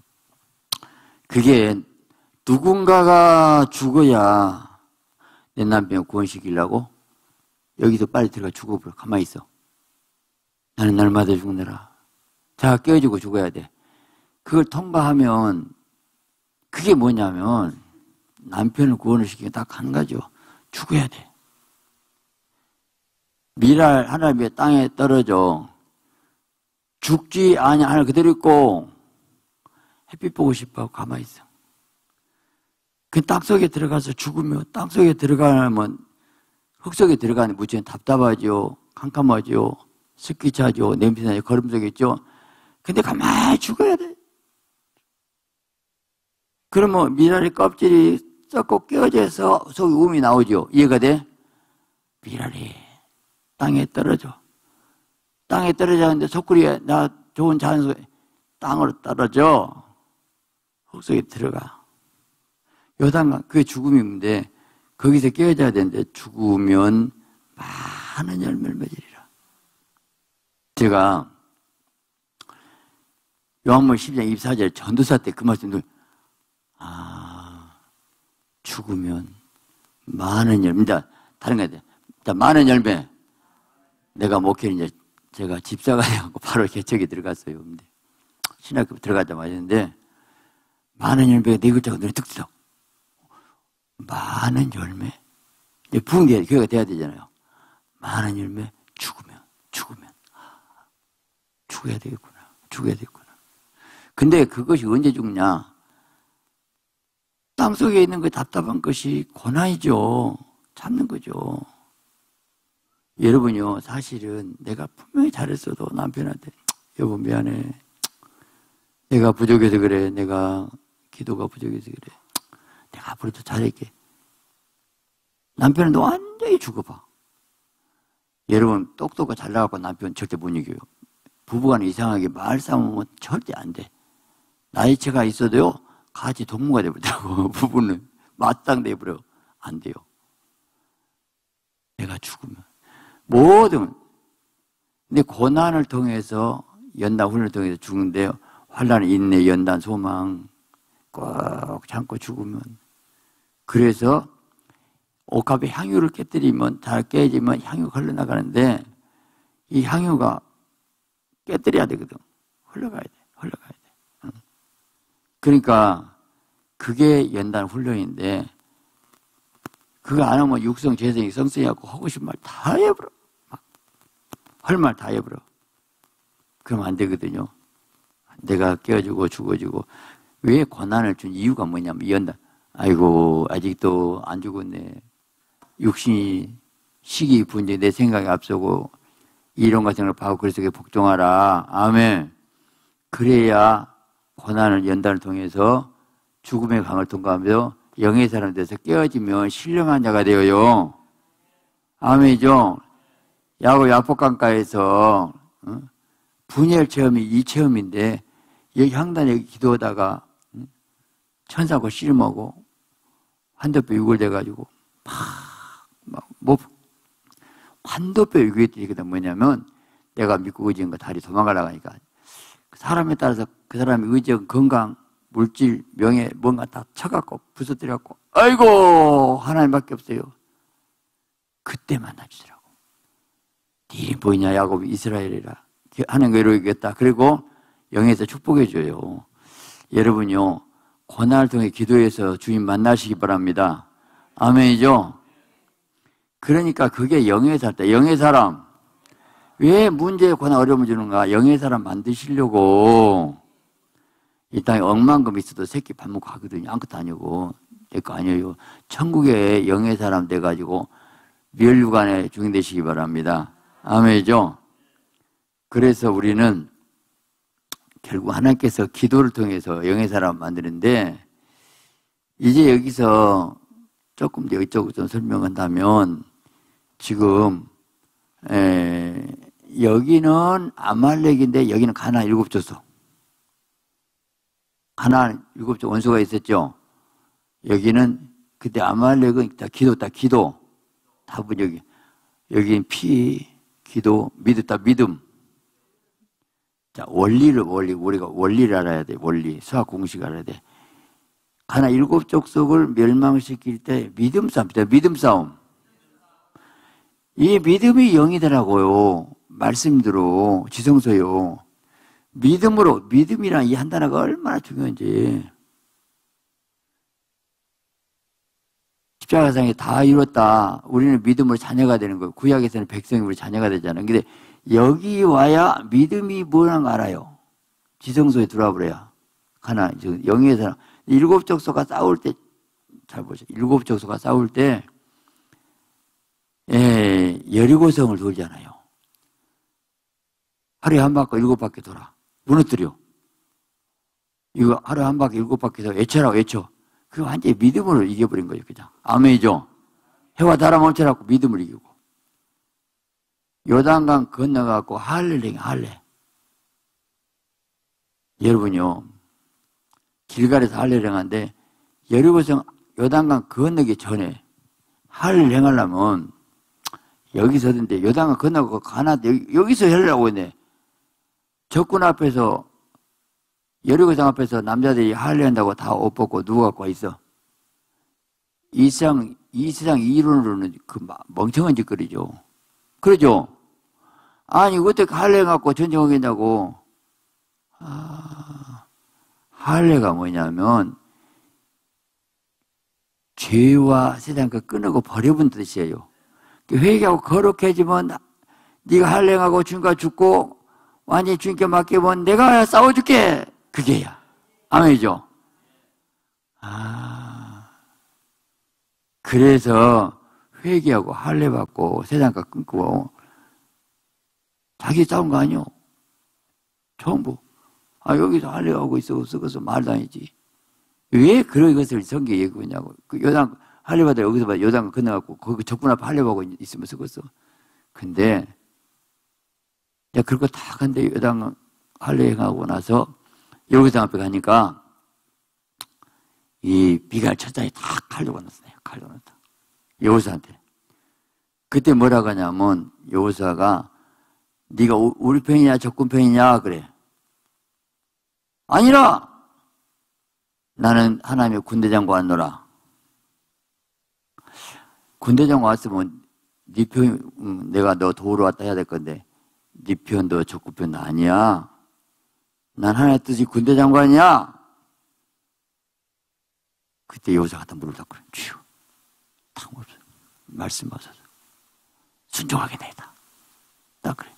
그게 누군가가 죽어야 내 남편 구원시키려고 여기서 빨리 들어가 죽어버려. 가만히 있어. 나는 날마다 죽느라. 자, 깨어지고 죽어야 돼. 그걸 통과하면 그게 뭐냐면 남편을 구원을 시키기 딱 한 가지요. 죽어야 돼. 미랄 하나님의 땅에 떨어져 죽지 아니 하나 그대로 있고 햇빛 보고 싶어 가만히 있어. 그 땅속에 들어가서 죽으면 땅속에 들어가면 흙속에 들어가는 무지는 답답하죠. 캄캄하죠. 습기 차죠. 냄새나죠. 거름 속에 있죠. 근데 가만히 죽어야 돼. 그러면 미랄의 껍질이 썩고 깨어져서 속에 움이 나오죠. 이해가 돼? 미랄이 땅에 떨어져. 땅에 떨어졌는데 속구리에 나 좋은 자연속에 땅으로 떨어져. 흙속에 들어가. 요단강, 그게 죽음인데 거기서 깨어져야 되는데 죽으면 많은 열매를 맺으리라. 제가 요한복음 10장 24절 전도사 때 그 말씀들, 죽으면 많은 열매. 다른 거 같아요. 많은 열매. 내가 목회를 이제 제가 집사가 돼갖고 바로 개척에 들어갔어요. 근데 신학교 들어가자마자 했는데, 많은 열매가 네 글자가 눈에 득 들어. 많은 열매. 이제 부흥 교회가 돼야 되잖아요. 많은 열매, 죽으면. 죽어야 되겠구나. 근데 그것이 언제 죽냐? 땅속에 있는 그 답답한 것이 고난이죠. 참는 거죠. 여러분요, 사실은 내가 분명히 잘했어도 남편한테, 여보 미안해. 내가 부족해서 그래. 내가 기도가 부족해서 그래. 내가 앞으로도 잘할게. 남편은 완전히 죽어봐. 여러분 똑똑하고 잘 나가고 남편 절대 못 이겨요. 부부간에 이상하게 말 싸움은 절대 안 돼. 나이차가 있어도요, 같이 동무가 되버리더라고. 부부는 맞짱돼버려. 안 돼요. 내가 죽으면. 모든. 근데 고난을 통해서, 연단 훈련을 통해서 죽는데요. 환난, 인내, 연단, 소망 꼭 참고 죽으면. 그래서 옥합에 향유를 깨뜨리면, 잘 깨지면 향유가 흘러나가는데, 이 향유가 깨뜨려야 되거든. 흘러가야 돼. 그러니까 그게 연단 훈련인데, 그거 안 하면 육성, 재성이 성성이갖고 하고 싶은 말 다 해버려. 할 말 다 해버려. 그러면 안 되거든요. 내가 깨어지고 죽어지고. 왜 고난을 준 이유가 뭐냐면, 연단. 아이고, 아직도 안 죽었네. 육신이 시기 분쟁, 내 생각이 앞서고 이런 같은 걸 봐고 그래서 복종하라. 아멘. 그래야 고난을, 연단을 통해서 죽음의 강을 통과하며 영의 사람 돼서 깨어지면 신령한 자가 되어요. 아멘이죠. 야곱 야복강가에서 분열 체험이 이 체험인데, 여기 향단에 기도하다가 천사고 씨름하고 환도뼈 유골돼가지고 환도뼈 유골되거든. 뭐냐면 내가 믿고 의지한 거 다리 도망가려고 하니까 사람에 따라서 그 사람의 의지한 건강, 물질, 명예 뭔가 다 쳐갖고 부서뜨려갖고 아이고 하나님밖에 없어요. 그때 만나주더라고. 네 이름이 뭐냐 야곱이 이스라엘이라 하는 거로 이겼다. 그리고 영에서 축복해줘요. 여러분요, 고난을 통해 기도해서 주님 만나시기 바랍니다. 아멘이죠? 그러니까 그게 영의 살 때, 영의 사람. 왜 문제에 고난 어려움을 주는가? 영의 사람 만드시려고. 이 땅에 억만금 있어도 새끼 밥 먹고 가거든요. 아무것도 아니고. 내 거 아니에요. 천국에 영의 사람 돼가지고 멸류관에 중인되시기 바랍니다. 아멘이죠? 그래서 우리는 결국 하나님께서 기도를 통해서 영의 사람을 만드는데, 이제 여기서 조금 더 이쪽으로 좀 설명한다면, 지금 여기는 아말렉인데 여기는 가나안 7족속. 가나안 7족 원수가 있었죠. 여기는 그때 아말렉은 다 기도. 답은 여기는 피, 기도, 믿었다 믿음. 자, 우리가 원리를 알아야 돼. 원리. 수학 공식 알아야 돼. 가나안 7족속을 멸망시킬 때 믿음 싸움이다. 믿음 싸움. 이 믿음이 영이더라고요. 말씀대로 지성소요. 믿음이란 이 한 단어가 얼마나 중요한지. 십자가상에 다 이뤘다. 우리는 믿음으로 자녀가 되는 거예요. 구약에서는 백성이 우리 자녀가 되잖아요. 근데 여기 와야 믿음이 뭐라는 거 알아요. 지성소에 들어와 버려야. 가나안 영의 사람. 7족속과 싸울 때, 잘 보세요. 7족속과 싸울 때 여리고성을 돌잖아요. 하루에 한 바퀴 7바퀴 돌아. 무너뜨려. 이거 하루에 한 바퀴 7바퀴 돌아. 외쳐라고 외쳐. 그거 완전히 믿음으로 이겨버린 거예요. 그냥. 아멘이죠. 해와 달아 멈춰라고 믿음을 이기고. 요단강 건너가고 할례. 여러분요, 길갈에서 할례를 행하는데, 여리고성 요단강 건너기 전에 할례를 행하려면 여기서 하던데, 요단강 건너고 가나안 여기서 하려고 했네. 적군 앞에서 여리고성 앞에서 남자들이 할례한다고 다 옷 벗고 누워 갖고 와 있어. 이 세상 이론으로는 그 멍청한 짓거리죠. 그러죠? 아니, 어떻게 할례 갖고 전쟁하겠냐고. 할례가 뭐냐면, 죄와 세상과 끊고 버려본 뜻이에요. 회개하고 거룩해지면, 네가 할례하고 주님과 죽고, 완전히 주님께 맡기면 내가 싸워줄게. 그게야. 아멘이죠? 그래서 회개하고 할례 받고 세상과 끊고 자기 싸운 거 아니요? 전부. 여기서 할례하고 있어 썩어서 말도 아니지. 왜 그런 것을 성경에 얘기하냐고. 그 요단 할례 받아 여기서 봐 요단 건너갖고 거기 적군 앞에 할례 받고 있으면 썩었어. 근데 야 그거 다 간데 요단 할례 행하고 나서 여기서 앞에 가니까 이 비갈 천사에 다 칼로 건넜어요. 칼로 건넜다. 여호사한테. 그때 뭐라고 하냐면 여호사가 네가 우리 편이냐 적군 편이냐 그래. 아니라 나는 하나님의 군대장과 왔노라. 군대장과 왔으면 네 편, 내가 너 도우러 왔다 해야 될 건데 네 편도 적군 편도 아니야. 난 하나님의 뜻이 군대장관이야. 그때 여호사가 다 무릎 꿇고 주여 딱 무릎 말씀하셔서 순종하게 되다. 딱 그래.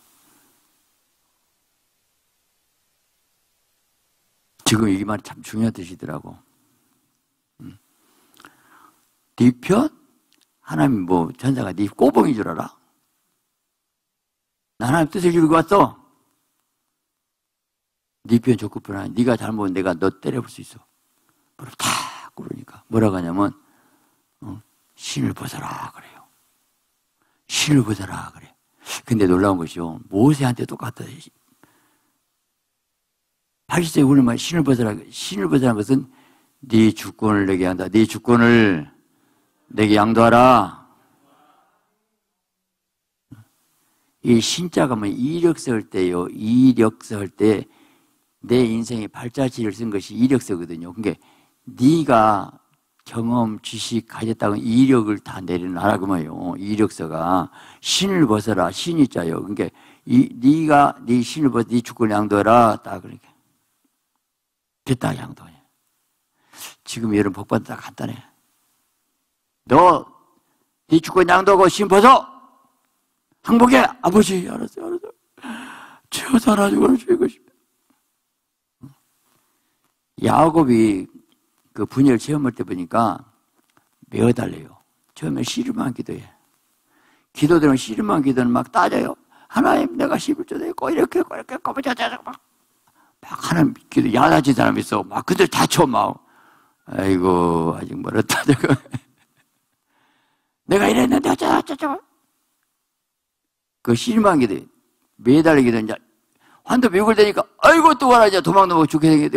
지금 이 말이 참 중요한 뜻이더라고. 네 편? 하나님 뭐 전사가 네 꼬봉인 줄 알아? 나 하나님 뜻을 이루고 왔어. 네 편 좋고 편 아니. 네가 잘못하면 내가 너 때려볼 수 있어. 무릎 탁 꿇으니까 뭐라고 하냐면 신을 벗어라 그래요. 신을 벗어라 그래. 근데 놀라운 것이요. 모세한테 똑같아. 80세 우리만 신을 벗어라. 신을 벗어라는 것은 네 주권을 내게 한다. 네 주권을 내게 양도하라. 이 신자가 뭐 이력서 할 때요. 이력서 할 때 내 인생의 발자취를 쓴 것이 이력서거든요. 그러니까 네가 경험, 지식 가졌다고 이력을 다 내려놔라 그 말이에요. 이력서가 신을 벗어라. 신이 자요. 그러니까 네가 네 신을 벗어 네 주권을 양도해라. 딱 그러니까 됐다 양도해. 지금 여러분 복 받았다 간단해. 너 네 주권 양도하고 신 벗어. 항복해. 아버지 알았어. 제가 살아주고 주고 싶다. 야곱이 그 분열 체험할 때 보니까 매어달래요. 처음에 씨름만 기도해. 기도들은 씨름만 기도는 막 따져요. 하나님 내가 11조 되고 이렇게 꼬부자자자 막 하나님 기도 야단친 사람이 있어. 막 그들 다쳐 막. 아이고 아직 멀었다 저거. 내가 이랬는데 어쩌고. 그 씨름만 기도해. 매달리기도 이제 환도 미국을 되니까 아이고 또 와라 이제 도망 넘어 죽게 생겨.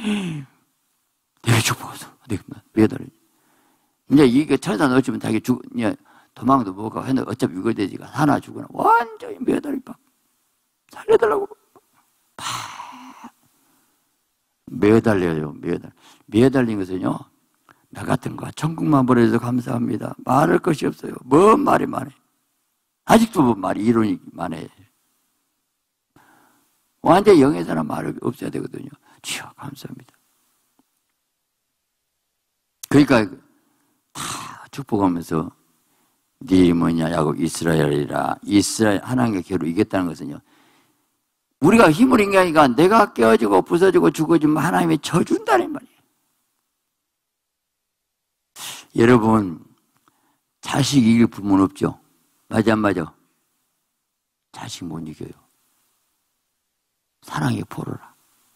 내가 죽어서 내가 매달려. 이제 이게 천사 넣어주면 자기 이제 도망도 못 가고 했는데 어차피 미국을 되지가 하나 죽으나 완전히 매달리 막 살려달라고 매달려요. 매달린 것은요. 나 같은 거 천국만 보내줘서 감사합니다. 말할 것이 없어요. 뭔 말이 많아. 아직도 뭔 말이 이론이 많아요. 완전히 영의 사람 말이 없어야 되거든요. 주여 감사합니다. 그러니까 다 축복하면서 네 뭐냐 야곱 이스라엘이라 이스라엘 하나님과 겨루 이겼다는 것은요. 우리가 힘을 잃는 게 아니라 내가 깨어지고 부서지고 죽어지면 하나님이 져준다는 말이에요. 여러분 자식 이길 부모는 없죠? 맞아 안 맞아? 자식 못 이겨요. 사랑의 포로라.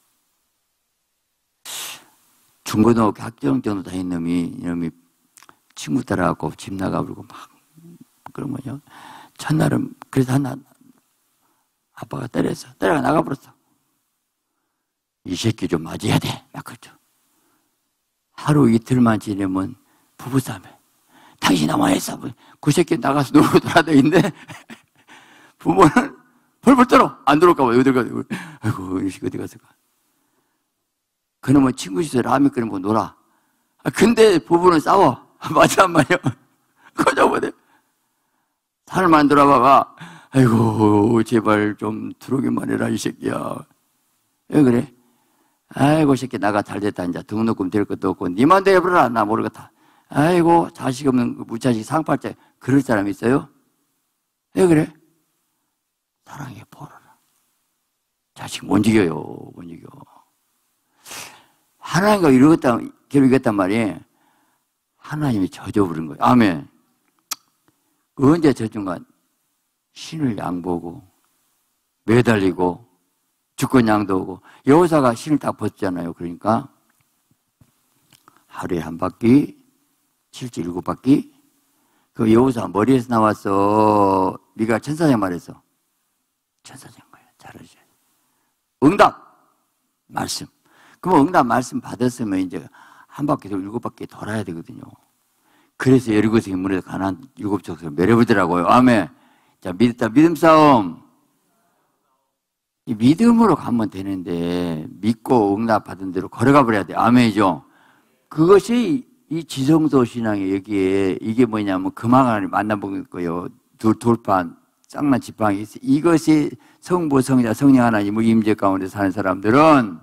중고등학교 학점 정도 다닌 놈이 친구 따라가고 집 나가버리고 막 그런 거죠. 첫날은 그래서 하나 아빠가 때렸어. 때려가 나가버렸어. 이 새끼 좀 맞아야 돼. 막 그러죠. 하루 이틀만 지내면 부부싸움에 당신 나만 했어. 그 새끼 나가서 놀고 돌아다니는데 부모는 벌벌 떨어. 안 들어올까 봐. 어디 가서 아이고 이 새끼 어디 갔을까. 그놈은 친구 집에서 라면 끓여 먹고 놀아. 근데 부부는 싸워. 맞아, 안 맞아? 그저보대. 살만 돌아봐가, 아이고, 제발 좀 들어오기만 해라, 이 새끼야. 왜 그래? 아이고, 새끼, 나가 잘 됐다. 이제 등록금 될 것도 없고, 니 맘대로 해보라. 나 모르겠다. 아이고, 자식 없는 무자식 상팔자. 그럴 사람 있어요? 왜 그래? 사랑해, 보러라. 자식 못 이겨요, 못 이겨. 하나님과 이루겠단 말이에요. 하나님이 져줘버린 거예요. 아멘. 언제 져준가? 신을 양보고, 매달리고, 주권 양도하고, 여호사가 신을 딱 벗잖아요. 그러니까, 하루에 한 바퀴, 실제 7바퀴, 그 여호사 머리에서 나왔어. 네가 천사장 말했어. 천사장 거예요. 잘하셔. 응답! 말씀. 그럼 응답 말씀 받았으면 이제 한 바퀴 더 7바퀴 돌아야 되거든요. 그래서 여리고성 인문에서 가난 7척을 매려보더라고요. 아멘. 자, 믿음 싸움. 이 믿음으로 가면 되는데, 믿고 응답 받은 대로 걸어가 버려야 돼. 아멘이죠. 그것이 이 지성소 신앙의 여기에, 이게 뭐냐면, 금왕을 만나본 거예요. 돌판, 쌍난 지팡이. 이것이 성부, 성자, 성령 하나님의 임재 가운데 사는 사람들은,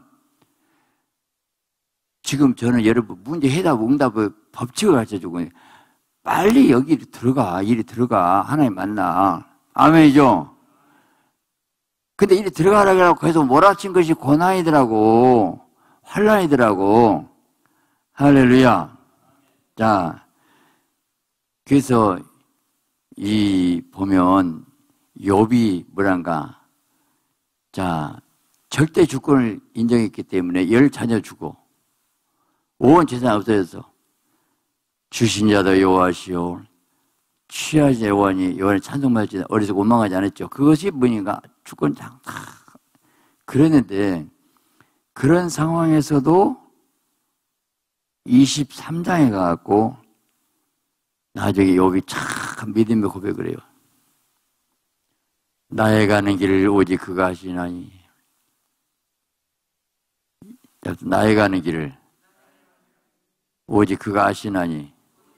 지금 저는 여러분 문제 해답, 응답을 법칙을 가르쳐주고, 빨리 여기 들어가, 이리 들어가. 하나님 만나. 아멘이죠? 근데 이리 들어가라고 해서 몰아친 것이 고난이더라고. 환난이더라고. 할렐루야. 자, 그래서 보면 욥이 뭐란가. 자, 절대 주권을 인정했기 때문에 10자녀 주고 온 재산 없어져서 주신 자도 여호와시오 취하지 여호와니 여호와를 찬송받지 어리석고 원망하지 않았죠. 그것이 뭐니까 주권장 다 그랬는데 그런 상황에서도 23장에 가갖고 나중에 욥이 참 믿음의 고백을 해요. 나의 가는 길을 오직 그가 하시나니 나의 가는 길을 오직 그가 아시나니.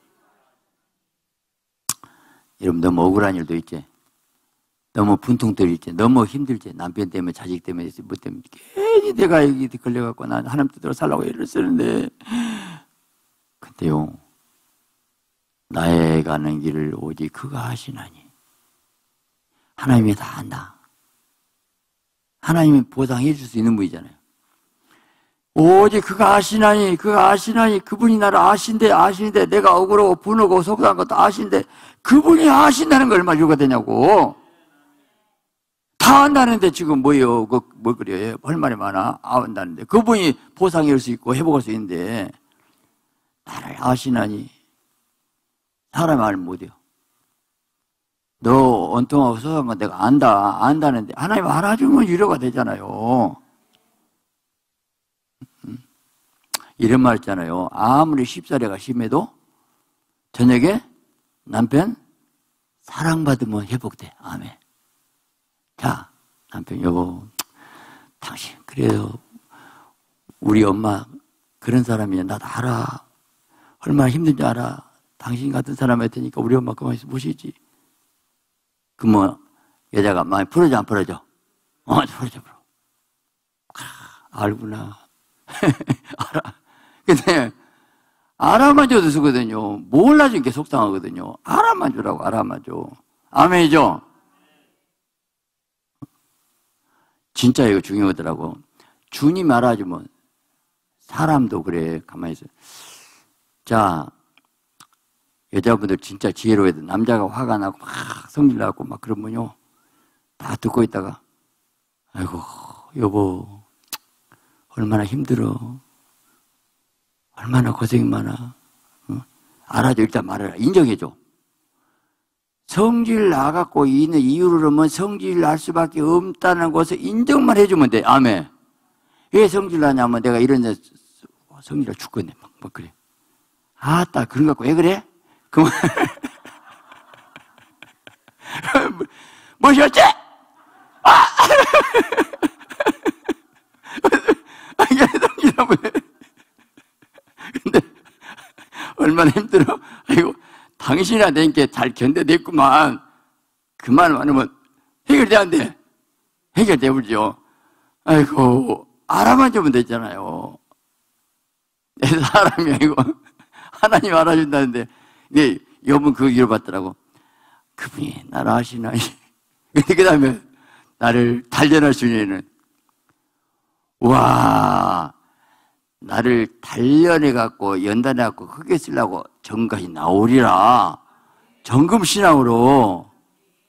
여러분 너무 억울한 일도 있지. 너무 분통들이 있지. 너무 힘들지. 남편 때문에 자식 때문에 뭐 때문에 괜히 내가 여기 걸려갖고 난 하나님 뜻대로 살라고 애를 쓰는데 근데요 나의 가는 길을 오직 그가 하시나니. 하나님이 다 안다. 하나님이 보상해 줄 수 있는 분이잖아요. 오직 그가 아시나니, 그분이 나를 아시는데, 내가 억울하고 분하고 속상한 것도 아시는데, 그분이 아신다는 걸 얼마나 유가 되냐고. 다 안다는데 지금 뭐예요? 뭐 그래요? 할 말이 많아? 안다는데. 그분이 보상해 줄 수 있고 회복할 수 있는데, 나를 아시나니, 사람의 말을 못해요. 너 온통하고 속상한 건 내가 안다는데, 하나님 알아주면 유료가 되잖아요. 이런 말 있잖아요. 아무리 쉽사리가 심해도 저녁에 남편 사랑받으면 회복돼. 아멘. 자, 남편 여보, 당신 그래요. 우리 엄마 그런 사람이야. 나도 알아. 얼마나 힘든지 알아. 당신 같은 사람일 테니까 우리 엄마 그만 모시지. 그러면 여자가 많이 풀어져 안 풀어져? 풀어져. 알구나. 알아. 근데 알아만 줘도 쓰거든요. 몰라준 게 속상하거든요. 알아만 주라고. 알아만 줘. 아멘이죠? 진짜 이거 중요하더라고. 주님 알아주면 사람도 그래. 가만히 있어. 자, 여자분들 진짜 지혜로워야 돼. 남자가 화가 나고 막 성질 나고 막 그러면요 다 듣고 있다가 아이고 여보 얼마나 힘들어. 얼마나 고생이 많아. 알아줘. 일단 말해라. 인정해줘. 성질 나갖고 있는 이유를 하면 성질 날 수밖에 없다는 것을 인정만 해주면 돼. 아멘. 왜 성질 나냐면 내가 이런 데 성질을 죽겠네. 막 그래. 아따 그런 거 갖고 왜 그래? 그만. 뭐셨지? 아! 이게 성질 나면 얼마나 힘들어? 아이고, 당신이나 내게 잘 견뎌냈구만. 그만 많으면 해결돼, 안 돼? 해결돼 버리죠. 아이고, 알아만 주면 되잖아요. 사람이 아니고, 하나님 알아준다는데, 네, 여분 그 얘기를 받더라고. 그분이 나를 아시나니? 그 다음에 나를 단련할 수 있는, 와, 나를 단련해갖고, 연단해갖고, 크게 쓰려고 정각이 나오리라. 정금신앙으로.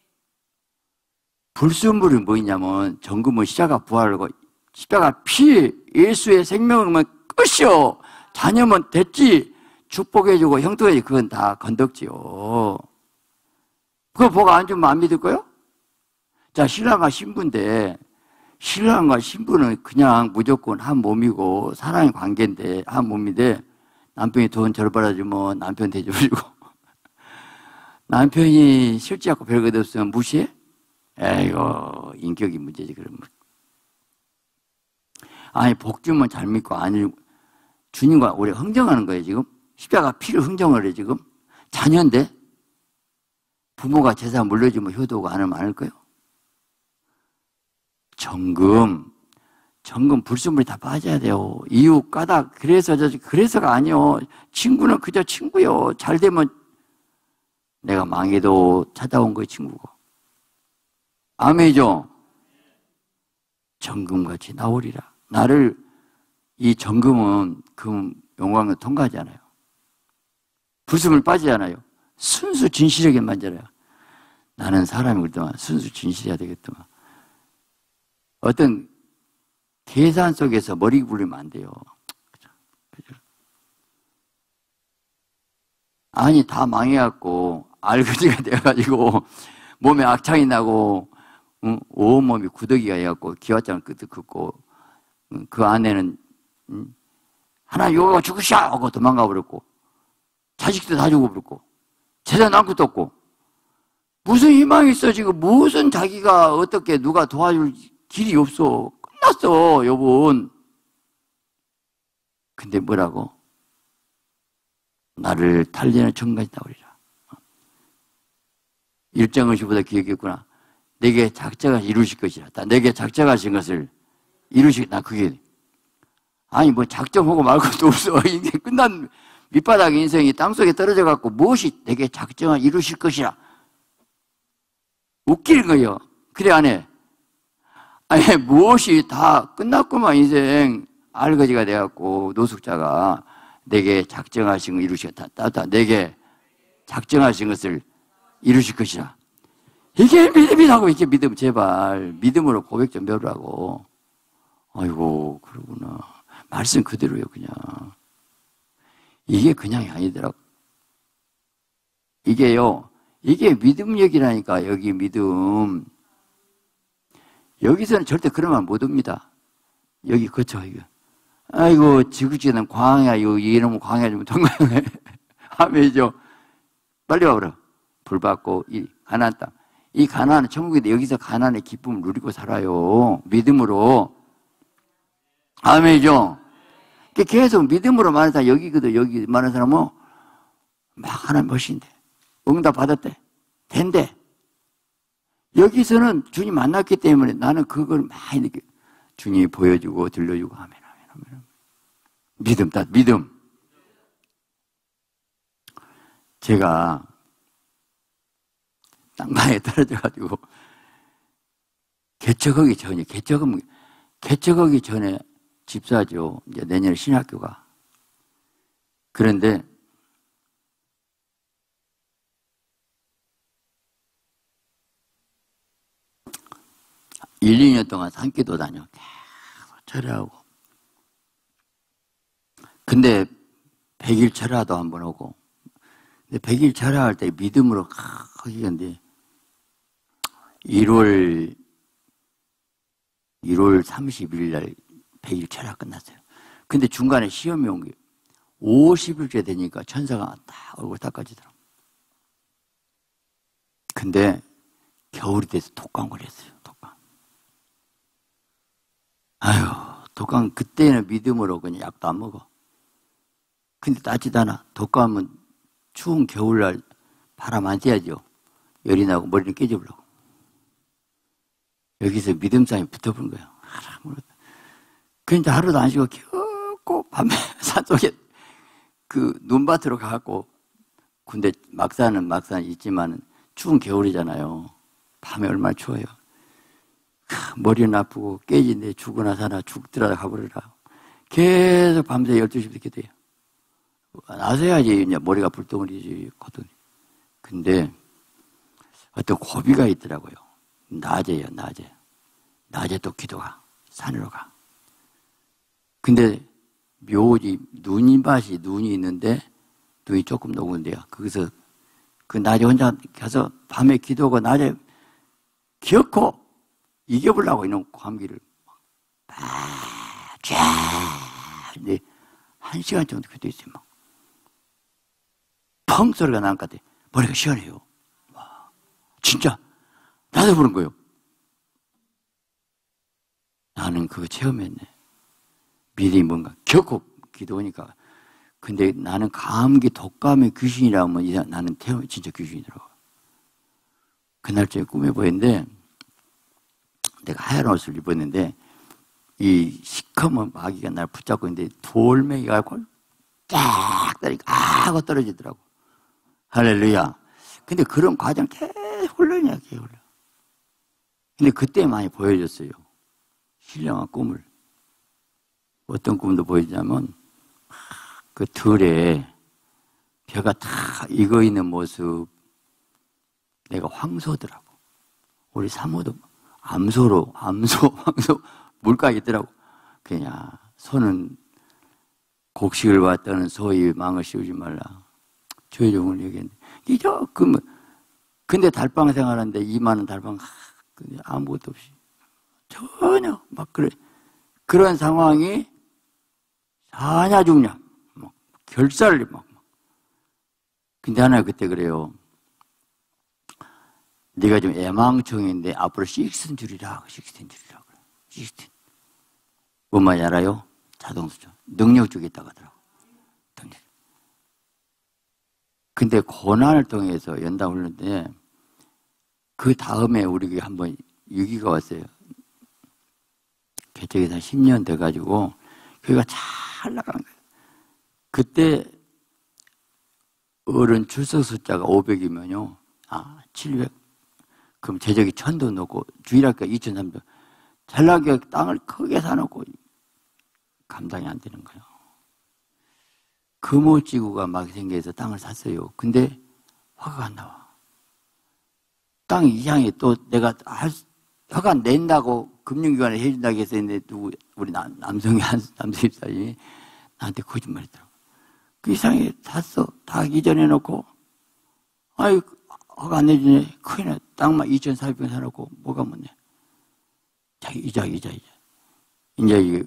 불순물이 뭐냐면, 정금은 십자가 부활하고, 십자가 피, 예수의 생명은 끝이요. 자녀면 됐지. 축복해주고 형통해주고 그건 다 건덕지요. 그거 보고 안 주면 안 믿을 거요? 자, 신랑과 신부인데 신랑과 신부는 그냥 무조건 한 몸이고 사랑의 관계인데 한 몸인데 남편이 돈 절 벌어주면 남편 대접해주고 남편이 실지 않고 별것 없으면 무시해? 에이고 인격이 문제지 그러면. 아니 복 주면 잘 믿고 아니 주님과 우리 흥정하는 거예요 지금. 십자가 피를 흥정을 해 지금. 자녀인데 부모가 제사 물려주면 효도가 안 하면 안 할 거예요? 정금 불순물이 다 빠져야 돼요. 이웃 까닭 그래서가 아니요. 친구는 그저 친구요. 잘 되면 내가 망해도 찾아온 거예요 친구고. 아멘이죠. 정금같이 나오리라. 나를 이 정금은 그 영광을 통과하잖아요. 불순물 빠지잖아요. 순수 진실하게 만져요. 나는 사람이 그랬더만 순수 진실해야 되겠더만. 어떤 계산 속에서 머리 굴리면 안 돼요. 아니 다 망해갖고 알거지가 돼가지고 몸에 악창이 나고 온몸이 구더기가 해갖고 기와장을 끄덕 긋고 그 안에는 하나 요가 죽으시오 하고 도망가 버렸고 자식도 다 죽어버렸고 재산 아무것도 없고 무슨 희망이 있어 지금. 무슨 자기가 어떻게 누가 도와줄 길이 없어. 끝났어 여분. 근데 뭐라고? 나를 달리는 정까지 나오리라. 일정의식보다 기억했구나. 내게 작정하신 이루실 것이라. 내게 작정하신 것을 나 그게 아니 뭐 작정하고 말고도 없어. 이게 끝난 밑바닥 인생이 땅속에 떨어져 갖고 무엇이 내게 작정을 이루실 것이라. 웃기는 거예요. 그래 안 해? 아니 무엇이 다 끝났구만 인생. 알거지가 돼갖고 노숙자가 내게 작정하신 거 이루시겠다. 내게 작정하신 것을 이루실 것이라. 이게 믿음이라고. 이게 믿음. 제발 믿음으로 고백 좀 배우라고. 아이고 그러구나. 말씀 그대로요 그냥. 이게 그냥이 아니더라고. 이게요. 이게 믿음력이라니까. 여기 믿음. 여기서는 절대 그런 말 못 옵니다. 여기 그쵸 이거. 아이고 지구지는 광야. 이놈은 광야 좀 통과해. 아멘이죠. 빨리 와보라. 불 받고 이 가나안 땅. 이 가나안은 천국인데 여기서 가나안의 기쁨을 누리고 살아요. 믿음으로. 아멘이죠. 계속 믿음으로 많은 사람 여기거든. 여기 많은 사람은 막 하나님 멋인데 응답 받았대. 된대. 여기서는 주님 만났기 때문에 나는 그걸 많이 느껴. 주님이 보여주고 들려주고 아멘. 믿음. 제가 땅바닥에 떨어져가지고 개척하기 전에 집사죠. 이제 내년에 신학교가. 그런데 일, 2년 동안 산기도 다녀. 계속 철회하고. 근데 100일 철회도 한번 오고. 근데 100일 철회할 때 믿음으로 하기인데 1월 30일 날 100일 철학 끝났어요. 근데 중간에 시험이 온 게 50일째 되니까 천사가 딱 얼굴 닦아지더라고. 근데 겨울이 돼서 독감 걸렸어요. 독감 그때는 믿음으로 그냥 약도 안 먹어. 근데 따지도 않아. 독감은 추운 겨울날 바람 안 쐬야죠. 열이 나고 머리는 깨져버리고. 여기서 믿음 싸움이 붙어버린 거예요. 그런데 하루도 안 쉬고 겨우 밤에 산속에 그 눈밭으로 가갖고, 근데 막산은 있지만 추운 겨울이잖아요. 밤에 얼마나 추워요. 머리는 아프고 깨진데 죽으나 사나 죽더라 가버리라. 계속 밤새 12시부터 이렇게 돼요. 나서야지 이제 머리가 불덩어리지. 근데 어떤 고비가 있더라고요. 낮에요, 낮에. 낮에 또 기도가 산으로 가. 근데 묘지 눈이 있는데 눈이 조금 녹은데요. 거기서 그 낮에 혼자 가서 밤에 기도하고 낮에 기어코 이겨보려고 이놈 감기를 쫙 근데 1시간 정도 기도했어요. 막 펑 소리가 나는 것 같아. 머리가 시원해요. 와, 진짜 나도 보는 거예요. 나는 그거 체험했네. 믿음이 뭔가 겪고 기도하니까. 근데 나는 감기 독감의 귀신이라면 나는 진짜 귀신이더라고. 그날 저녁에 꿈에 보였는데 내가 하얀 옷을 입었는데 이 시커먼 마귀가 날 붙잡고 있는데 돌멩이가 쫙 하고 떨어지더라고. 할렐루야. 근데 그런 과정 계속 훈련이야, 계속 훈련. 근데 그때 많이 보여줬어요. 신령한 꿈을. 어떤 꿈도 보여주냐면 그 들에 벼가 다 익어 있는 모습. 내가 황소더라고. 우리 사모도 암소, 황소, 물가에 있더라고. 그냥 소는 곡식을 받다는 소의 망을 씌우지 말라. 주의 종을 얘기했는데 근데 달방 생활하는데 이만한 달방 아무것도 없이 전혀 막 그런 상황이 사냐 죽냐 막 결사를 막. 근데 하나 그때 그래요. 네가 좀 애망청인데 앞으로 16줄이라 그래. 16. 뭔 말인지 알아요? 자동수죠. 능력 주겠다고 하더라고. 능력. 근데 고난을 통해서 연당 훈련인데 그 다음에 우리 한번 위기가 왔어요. 개척해서 10년 돼가지고 교회가 잘 나간 거예요. 그때 어른 출석 숫자가 500이면요. 700. 그럼 제적이 1000도 넣고 주일학교 2300. 전라교회 땅을 크게 사놓고 감당이 안 되는 거예요. 금오지구가 막 생겨서 땅을 샀어요. 근데 화가 안 나와. 땅 이상에 또 내가 허가 낸다고 금융기관에 해준다고 했었는데 우리 남성이 집사님이 나한테 거짓말 했더라고. 그 이상에 샀어. 다 이전해 놓고 아이 허가 안 내주네. 큰일 나. 땅만 2,400평 사놓고 뭐가 못내. 자기 이자. 이제 이게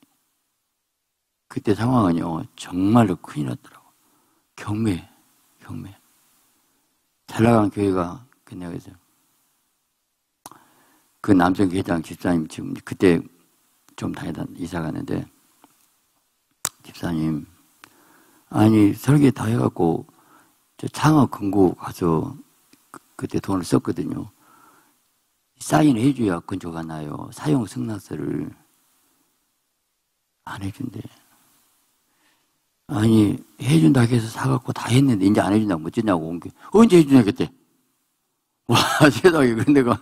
그때 상황은요 정말로 큰일 났더라고. 경매. 잘 나간 교회가 그냥 그래서 그 남성 회장 집사님 지금 그때 좀 다니다 이사 갔는데 집사님 아니 설계 다 해갖고 저 창업 금고 가서 그때 돈을 썼거든요. 사인을 해줘야 건조가 나요. 사용 승낙서를 안 해준대. 아니 해준다고 해서 사갖고 다 했는데 이제 안 해준다고 어쩌냐고 온 게 언제 해주냐 그때. 와 세상에. 그런 데가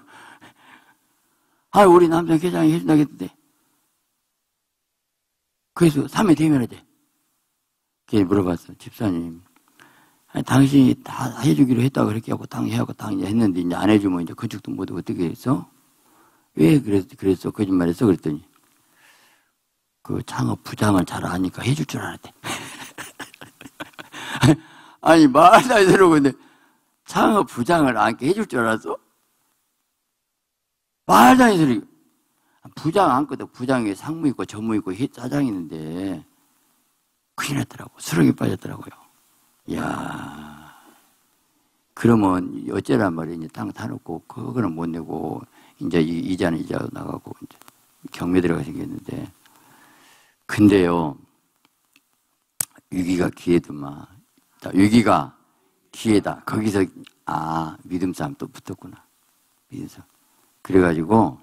우리 남성 회장이 해준다고 했는데 그래서 3회 되면 해야 돼. 걔 물어봤어. 집사님 당신이 다 해주기로 했다고 그렇게 하고 당해하고 했는데 이제 안 해주면 이제 건축도 못 하고 어떻게 했어? 왜 그랬어? 거짓말했어? 그랬더니 그 창업 부장을 잘 아니까 해줄 줄 알았대. 아니 말도 안 되는 건데 창업 부장을 안게 해줄 줄 알았어? 말도 안 되는 소리. 부장 안거든. 부장에 상무 있고 전무 있고 사장 있는데 큰일 났더라고. 수렁에 빠졌더라고요. 이야, 그러면 어쩌란 말이야. 이제 땅 다 놓고 그거는 못 내고 이제 이자는 이자로 나가고 이제 경매 들어가 생겼는데 근데요 위기가 기회더만. 위기가 기회다. 거기서, 믿음 싸움 또 붙었구나. 믿음 싸움. 그래가지고,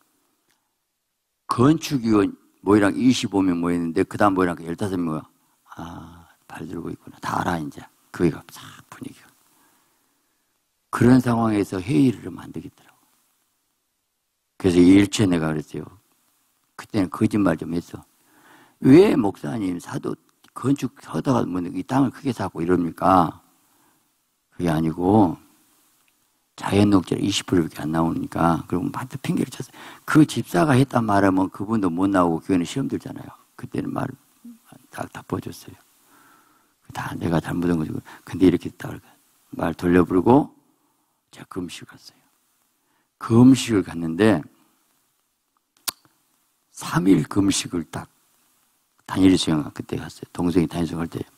건축위원 모이랑 25명 모였는데, 그 다음 모이랑 15명 모여. 발 들고 있구나. 다 알아, 이제. 거기가 싹 분위기가. 그런 상황에서 회의를 하면 안 되겠더라고. 그래서 일초에 내가 그랬어요. 그때는 거짓말 좀 했어. 왜 목사님, 사도, 건축하다가 뭐 이 땅을 크게 사고 이럽니까? 그게 아니고, 자연 녹지가 20%밖에 안 나오니까, 그리고 반드 핑계를 쳤어요. 그 집사가 했단 말하면 그분도 못 나오고 교회는 시험 들잖아요. 그때는 말 다 퍼줬어요. 다 내가 잘못한 거죠. 근데 이렇게 딱 말 돌려부르고 제가 금식을 갔어요. 금식을 갔는데 3일 금식을 딱 단일 수영 그때 갔어요. 동생이 단일 수영할 때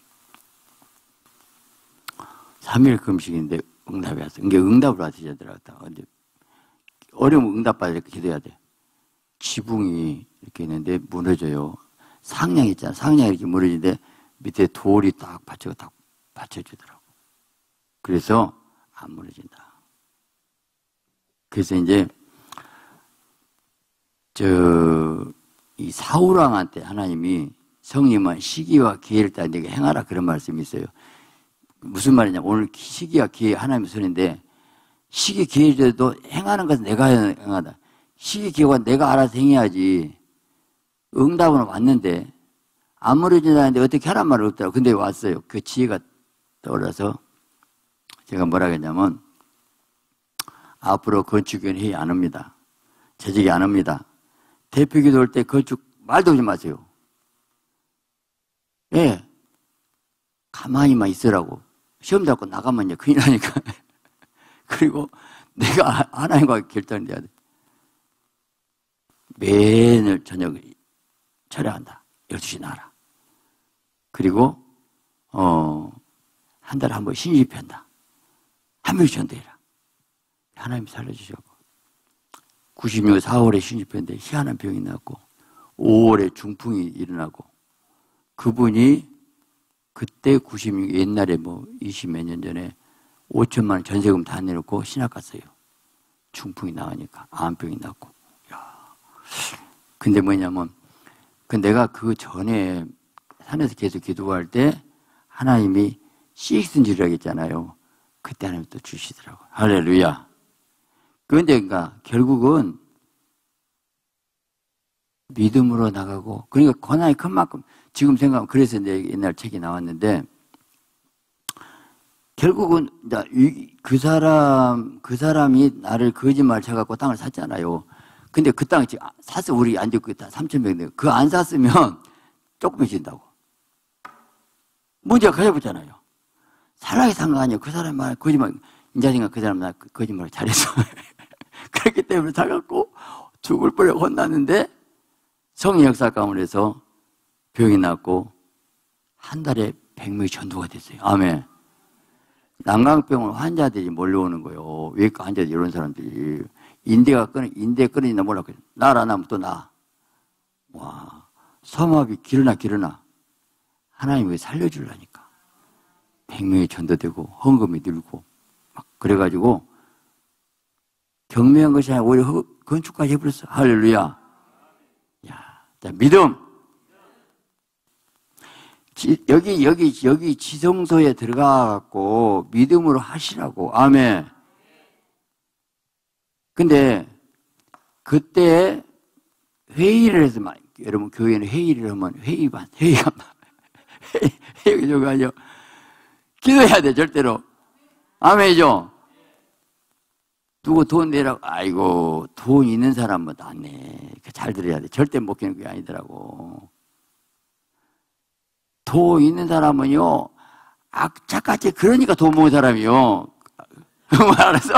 3일 금식인데 응답이 왔어요. 이게 응답을 받으셔더라고요. 근데 어려우면 응답받아 이렇게 기도해야 돼. 지붕이 이렇게 있는데 무너져요. 상량 있잖아. 상량이 이렇게 무너지는데 밑에 돌이 딱 받쳐주더라고. 그래서 안 무너진다. 그래서 이제 이 사울왕한테 하나님이 성님은 시기와 기회를 따라 네가 행하라 그런 말씀이 있어요. 무슨 말이냐? 오늘 시기와 기회 하나님의 손인데 시기 기회에도 행하는 것은 내가 행하다. 시기 기회가 내가 알아서 행해야지. 응답은 왔는데 안 무너진다는데 어떻게 하란 말은 없더라고. 근데 왔어요. 그 지혜가 떠올라서 제가 뭐라 했냐면 앞으로 건축위원 회의 안 합니다. 재직이 안 합니다. 대표기도 올 때 건축 말도 하지 마세요. 예. 가만히만 있으라고. 시험 잡고 나가면 이제 큰일 나니까. 그리고 내가 하나님과 결단을 해야 돼. 매일 저녁 철회한다. 12시 나라. 그리고, 한 달에 한 번 신집한다. 한 명씩 전도해라. 하나님 살려주셔고. 96년 4월에 신집했는데 희한한 병이 났고, 5월에 중풍이 일어나고, 그분이 그때 96, 옛날에 뭐 20 몇 년 전에 5천만 원 전세금 다 내놓고 신학 갔어요. 중풍이 나으니까 암병이 났고. 야. 근데 뭐냐면 내가 그 전에 산에서 계속 기도할 때 하나님이 CX인지라고 했잖아요. 그때 하나님 또 주시더라고요. 할렐루야. 그런데 그러니까 결국은 믿음으로 나가고 그러니까 권한이 큰 만큼 지금 생각하면 그래서 내 옛날 책이 나왔는데 결국은 그 사람이 나를 거짓말 쳐갖고 땅을 샀잖아요. 근데 그 땅을 사서 우리 안 짓고 있다. 3,100대. 그거 안 샀으면 조금해진다고. 문제가 커져버렸잖아요. 사랑이 산 거 아니에요. 그 사람 말 거짓말, 인자생각 그 사람 나 거짓말 잘했어. 그렇기 때문에 사갖고 죽을 뻔에 혼났는데 성인 역사 가운데서 병이 났고 한 달에 100명이 전도가 됐어요. 아멘. 난강병원 환자들이 몰려오는 거예요. 외과 환자들 이런 사람들이. 인대 끊어진다 몰랐거든. 나라 나면 또 나. 와, 섬합이 길어나. 하나님이 살려주려니까. 100명이 전도되고, 헌금이 늘고, 막, 그래가지고, 경매한 것이 아니라 오히려 건축까지 해버렸어. 할렐루야. 야, 자, 믿음. 여기 지성소에 들어가갖고, 믿음으로 하시라고. 아멘. 근데 그때 회의를 해서 여러분 교회는 회의를 하면 회의가 저거 아니요. 기도해야 돼 절대로. 아멘이죠. 누구 돈 내라고 아이고 돈 있는 사람은 안 내. 잘 들어야 돼. 절대 못 끼는 게 아니더라고. 돈 있는 사람은요 악착같이 그러니까 돈 모은 사람이요. 알았어.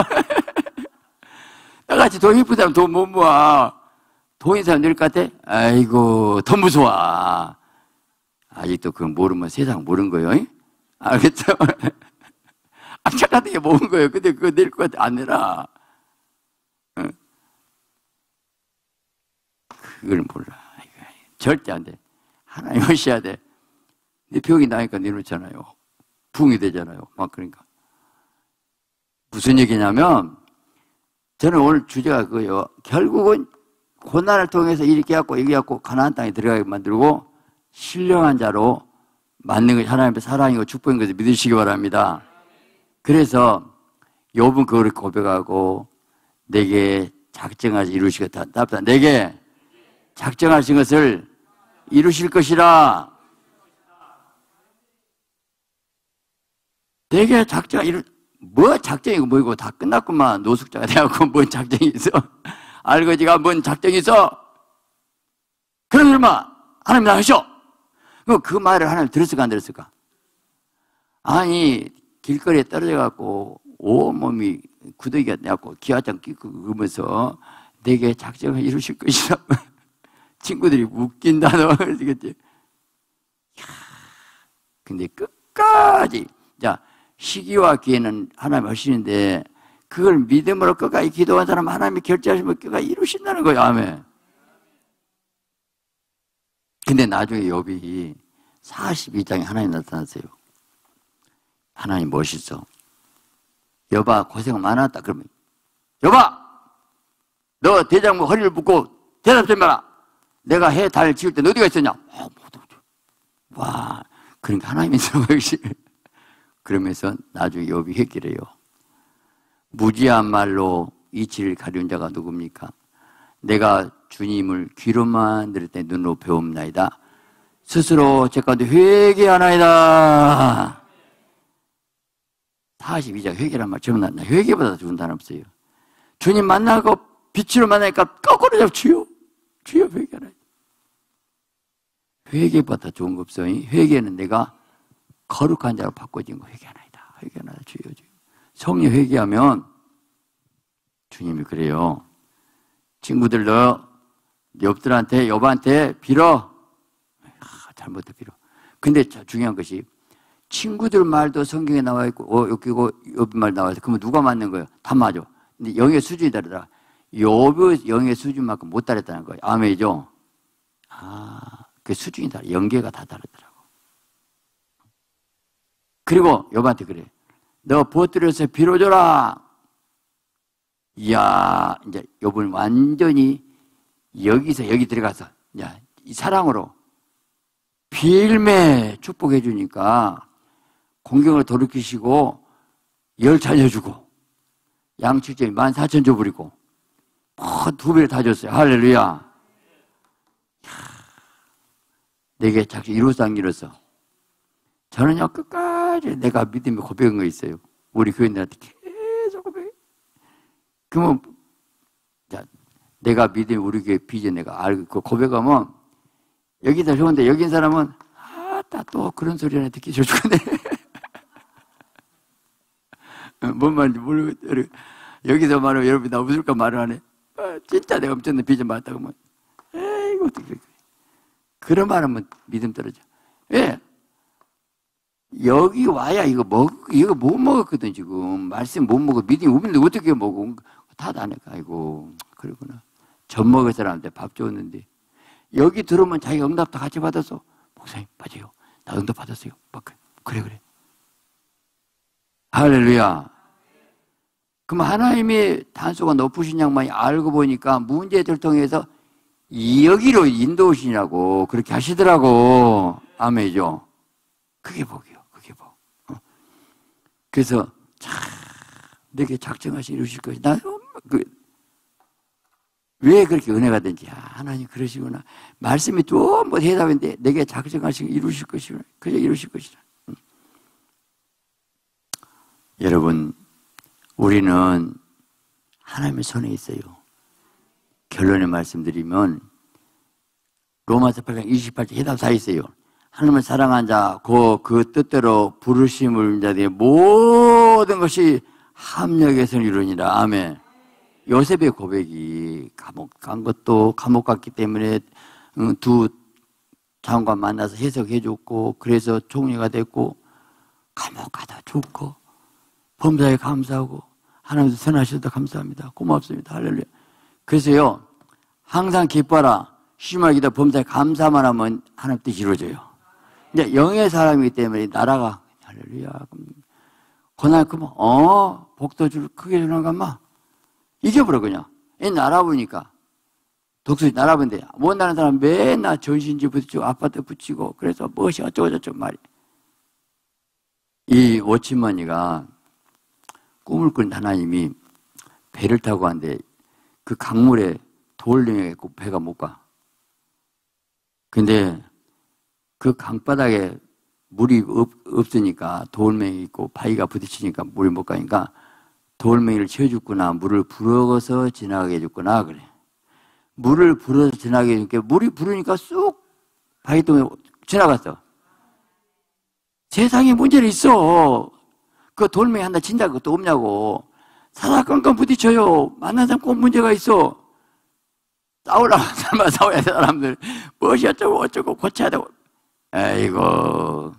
나같이 돈 이쁜 사람 돈 못 모아. 돈 있는 사람 늘 것 같아? 아이고, 더 무서워. 아직도 그거 모르면 세상 모르는 거예요. 알겠죠? 악착 같은 게 모은 거예요. 근데 그거 낼 것 같아. 안 내라. 응? 그걸 몰라. 절대 안 돼. 하나님 오셔야 돼. 내 병이 나니까 내놓잖아요. 붕이 되잖아요. 막 그러니까. 무슨 얘기냐면, 저는 오늘 주제가 그거예요. 결국은 고난을 통해서 이렇게 해갖고, 이렇게 해갖고, 가나안 땅에 들어가게 만들고, 신령한 자로 만든 것이 하나님의 사랑이고 축복인 것을 믿으시기 바랍니다. 그래서, 욥은 그거를 고백하고, 내게 작정하시 이루시겠다. 답답다. 내게 작정하신 것을 이루실 것이라. 내게 뭐 작정이고 뭐이고 다 끝났구만. 노숙자가 돼갖고 뭔 작정이 있어? 알거지가 뭔 작정이 있어? 그러면 하나님 나가시오. 그 말을 하나님 들었을까 안 들었을까? 아니 길거리에 떨어져갖고 온몸이 구더기가 돼갖고 기와장 끼고 그러면서 내게 작정을 이루실 것이라. 친구들이 웃긴다 너. 그러겠지. 근데 끝까지 자 시기와 기회는 하나님 하시는데 그걸 믿음으로 끝까지 기도한 사람 하나님이 결제하시면 끝까지 이루신다는 거예요. 아멘. 근데 나중에 욥이 42장에 하나님 나타났어요. 하나님 멋있어. 욥아 고생 많았다. 그러면 욥아 너 대장부 허리를 묶고 대답 좀 해라. 내가 해 달 지을 때 어디가 있었냐? 와 그러니까 하나님이 역시 그러면서 나중에 욥이 했기래요. 무지한 말로 이치를 가려운 자가 누굽니까? 내가 주님을 귀로만 들을 때 눈으로 배움나이다. 스스로 제 가운데 회개하나이다. 42장 회개란 말 처음 났나? 회개보다 좋은 단어 없어요. 주님 만나고 빛으로 만나니까 거꾸로 잡 주여 회개하나이다. 회개보다 좋은 거 없어요. 회개는 내가 거룩한 자로 바꿔진 거 회개하나이다. 회개하나이다. 주여. 성령 회개하면 주님이 그래요. 친구들 너 욥한테 빌어. 잘못해 빌어. 근데 중요한 것이 친구들 말도 성경에 나와 있고 여기고 욥 말 나와 있어. 그러면 누가 맞는 거예요? 다 맞아. 근데 영의 수준이 다르더라. 욥의 영의 수준만큼 못 다르다는 거예요. 아멘이죠? 그 수준이 다르. 연계가 다 다르더라고. 그리고 욥한테 그래. 너 보트려서 빌어줘라. 이야, 이제 욥은 완전히 여기서 여기 들어가서 야, 이 사랑으로 빌매 축복해 주니까 공경을 돌이키시고 열 차려주고 양 7점이 14,000 줘버리고 2배를 다 줬어요. 할렐루야. 내게 작정 이루었어. 저는요 끝까지 내가 믿음의 고백한 거 있어요. 우리 교인들한테 계속 고백해. 그러면 자, 내가 믿음의 우리 교회 비전 내가 알고 그 고백하면 여기다 좋은데 여기 있는 사람은 또 그런 소리 하나 듣기 좋겠네. 뭔 말인지 모르겠어요. 여기서 말하면 여러분이 나 웃을까 말을 하네. 진짜 내가 엄청난 비전 맞다고 하면 에이구 어떻게 그래. 그런 말 하면 믿음 떨어져. 왜? 여기 와야 이거 못 먹었거든, 지금. 말씀 못 먹어. 믿음이 없는데 어떻게 먹어? 다 다니까. 아이고, 그러구나. 젖 먹을 사람한테 밥 줬는데. 여기 들어오면 자기가 응답도 같이 받았어. 목사님, 맞아요. 나 응답 받았어요. 그래. 할렐루야. 그럼 하나님이 단수가 높으신 양반이 알고 보니까 문제들 통해서 여기로 인도하시냐고 그렇게 하시더라고. 아멘이죠. 그게 복이요. 그게 복. 그래서 내게 작정하시 이루실 것이 왜 그렇게 은혜가 된지. 하나님 그러시구나. 말씀이 또 뭐 대답인데 내게 작정하시 이루실 것이구나. 그저 이루실 것이라. 여러분 우리는 하나님의 손에 있어요. 결론의 말씀드리면 로마서 8장 28절 해답 다 있어요. 하나님을 사랑한 자, 그 뜻대로 부르심을 자들의 모든 것이 합력해서 이루니라. 아멘. 요셉의 고백이 감옥 간 것도 감옥 갔기 때문에 두 장관 만나서 해석해 줬고 그래서 총리가 됐고 감옥 가다 죽고 범사에 감사하고 하나님도 선하셔도 감사합니다. 고맙습니다. 할렐루야. 그래서요 항상 기뻐라. 심하게 기도 범사에 감사만 하면 하나님 뜻이 이루어져요. 이제 영의 사람이기 때문에 나라가 할렐루야 고난 그만, 복도 줄 크게 주는가, 마. 이겨버려, 그냥. 애 날아보니까. 독수리 날아보는데, 못 나는 사람 맨날 전신지 붙이고, 아파트 붙이고, 그래서 무엇이 어쩌고저쩌고 말이야. 이 워치머니가 꿈을 꾼 하나님이 배를 타고 왔는데, 그 강물에 돌림에 배가 못 가. 근데 그 강바닥에 물이 없으니까 돌멩이 있고 바위가 부딪히니까 물이 못 가니까 돌멩이를 채워줬구나, 물을 불어서 지나가게 해줬구나, 그래. 물을 불어서 지나가게 해줄게. 물이 부르니까 쑥 바위동에 지나갔어. 세상에 문제는 있어. 그 돌멩이 하나 친다고 또 없냐고. 사다 깡깡 부딪혀요. 만난 사람 꼭 문제가 있어. 싸우려면 사람만 싸워야 돼, 사람들. 무엇이 어쩌고 고쳐야 되고. 에이고.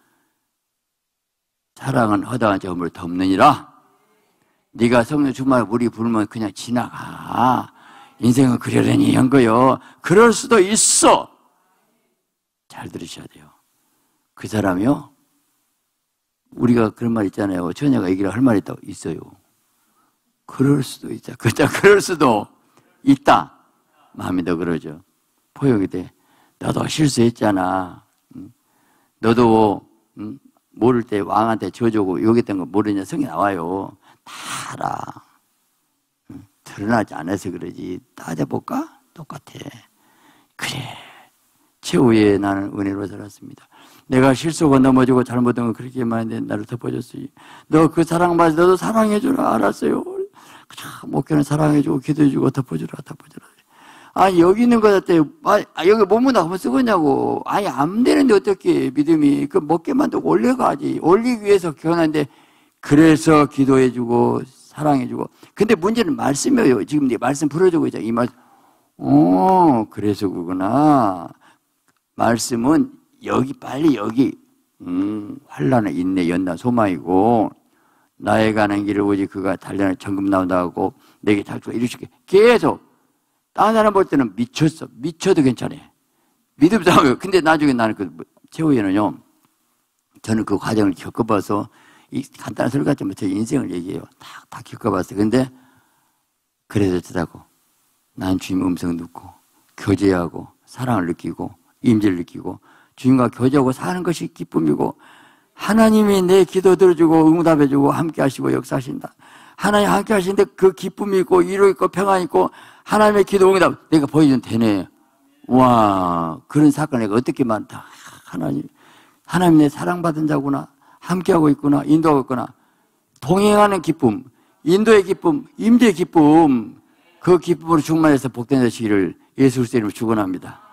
사랑은 허다한 점을 덮느니라. 네가 성령 충만하고 물이 부르면 그냥 지나가. 인생은 그러려니 한 거요. 그럴 수도 있어. 잘 들으셔야 돼요. 그 사람이요. 우리가 그런 말 있잖아요. 처녀가 얘기를 할 말 있다고. 있어요. 그럴 수도 있다. 그럴 수도 있다. 마음이 더 그러죠. 포용이 돼. 너도 실수했잖아. 너도 모를 때 왕한테 저주고 욕했던 거 모르냐 성이 나와요. 다 알아. 드러나지 않아서 그러지. 따져볼까? 똑같아. 그래. 최후에 나는 은혜로 살았습니다. 내가 실수하고 넘어지고 잘못한 건 그렇게 많은데 나를 덮어줬어요. 너 그 사랑받아. 너도 사랑해주라. 알았어요. 목회는 사랑해주고 기도해주고 덮어주라. 아니 여기 있는 거 같아. 여기 몸은 한번 쓰겠냐고. 아니 안 되는데 어떻게 믿음이. 그 먹게만 두고 올려가지. 올리기 위해서 교환하는데 그래서 기도해주고 사랑해주고. 근데 문제는 말씀이에요. 지금 네 말씀 풀어주고 있잖아. 이 말씀. 그래서 그구나. 말씀은 여기 빨리 여기 환난은 인내 연단 소망이고 나의 가는 길을 오직 그가 달려는 정금 나온다고 내게 달주가 이루시게 계속. 다른 사람 볼 때는 미쳤어. 미쳐도 괜찮아. 믿음 싸움이에요. 근데 나중에 나는 최후에는요. 저는 그 과정을 겪어봐서 이 간단한 소리 같지만 제 인생을 얘기해요. 다 겪어봤어요. 근데 그래서 저다고 난 주님 음성 듣고 교제하고 사랑을 느끼고 임재를 느끼고 주님과 교제하고 사는 것이 기쁨이고 하나님이 내 기도 들어주고 응답해주고 함께 하시고 역사하신다. 하나님 함께 하시는데 그 기쁨이 있고 위로 있고 평안 있고 하나님의 기도 응답 내가 보여주면 되네. 와, 그런 사건 내가 어떻게 많다. 하나님 내 사랑받은 자구나. 함께하고 있구나. 인도하고 있구나. 동행하는 기쁨, 인도의 기쁨, 임재의 기쁨, 그 기쁨으로 충만해서 복된 되시기를 예수 그리스도 이름으로 축원합니다.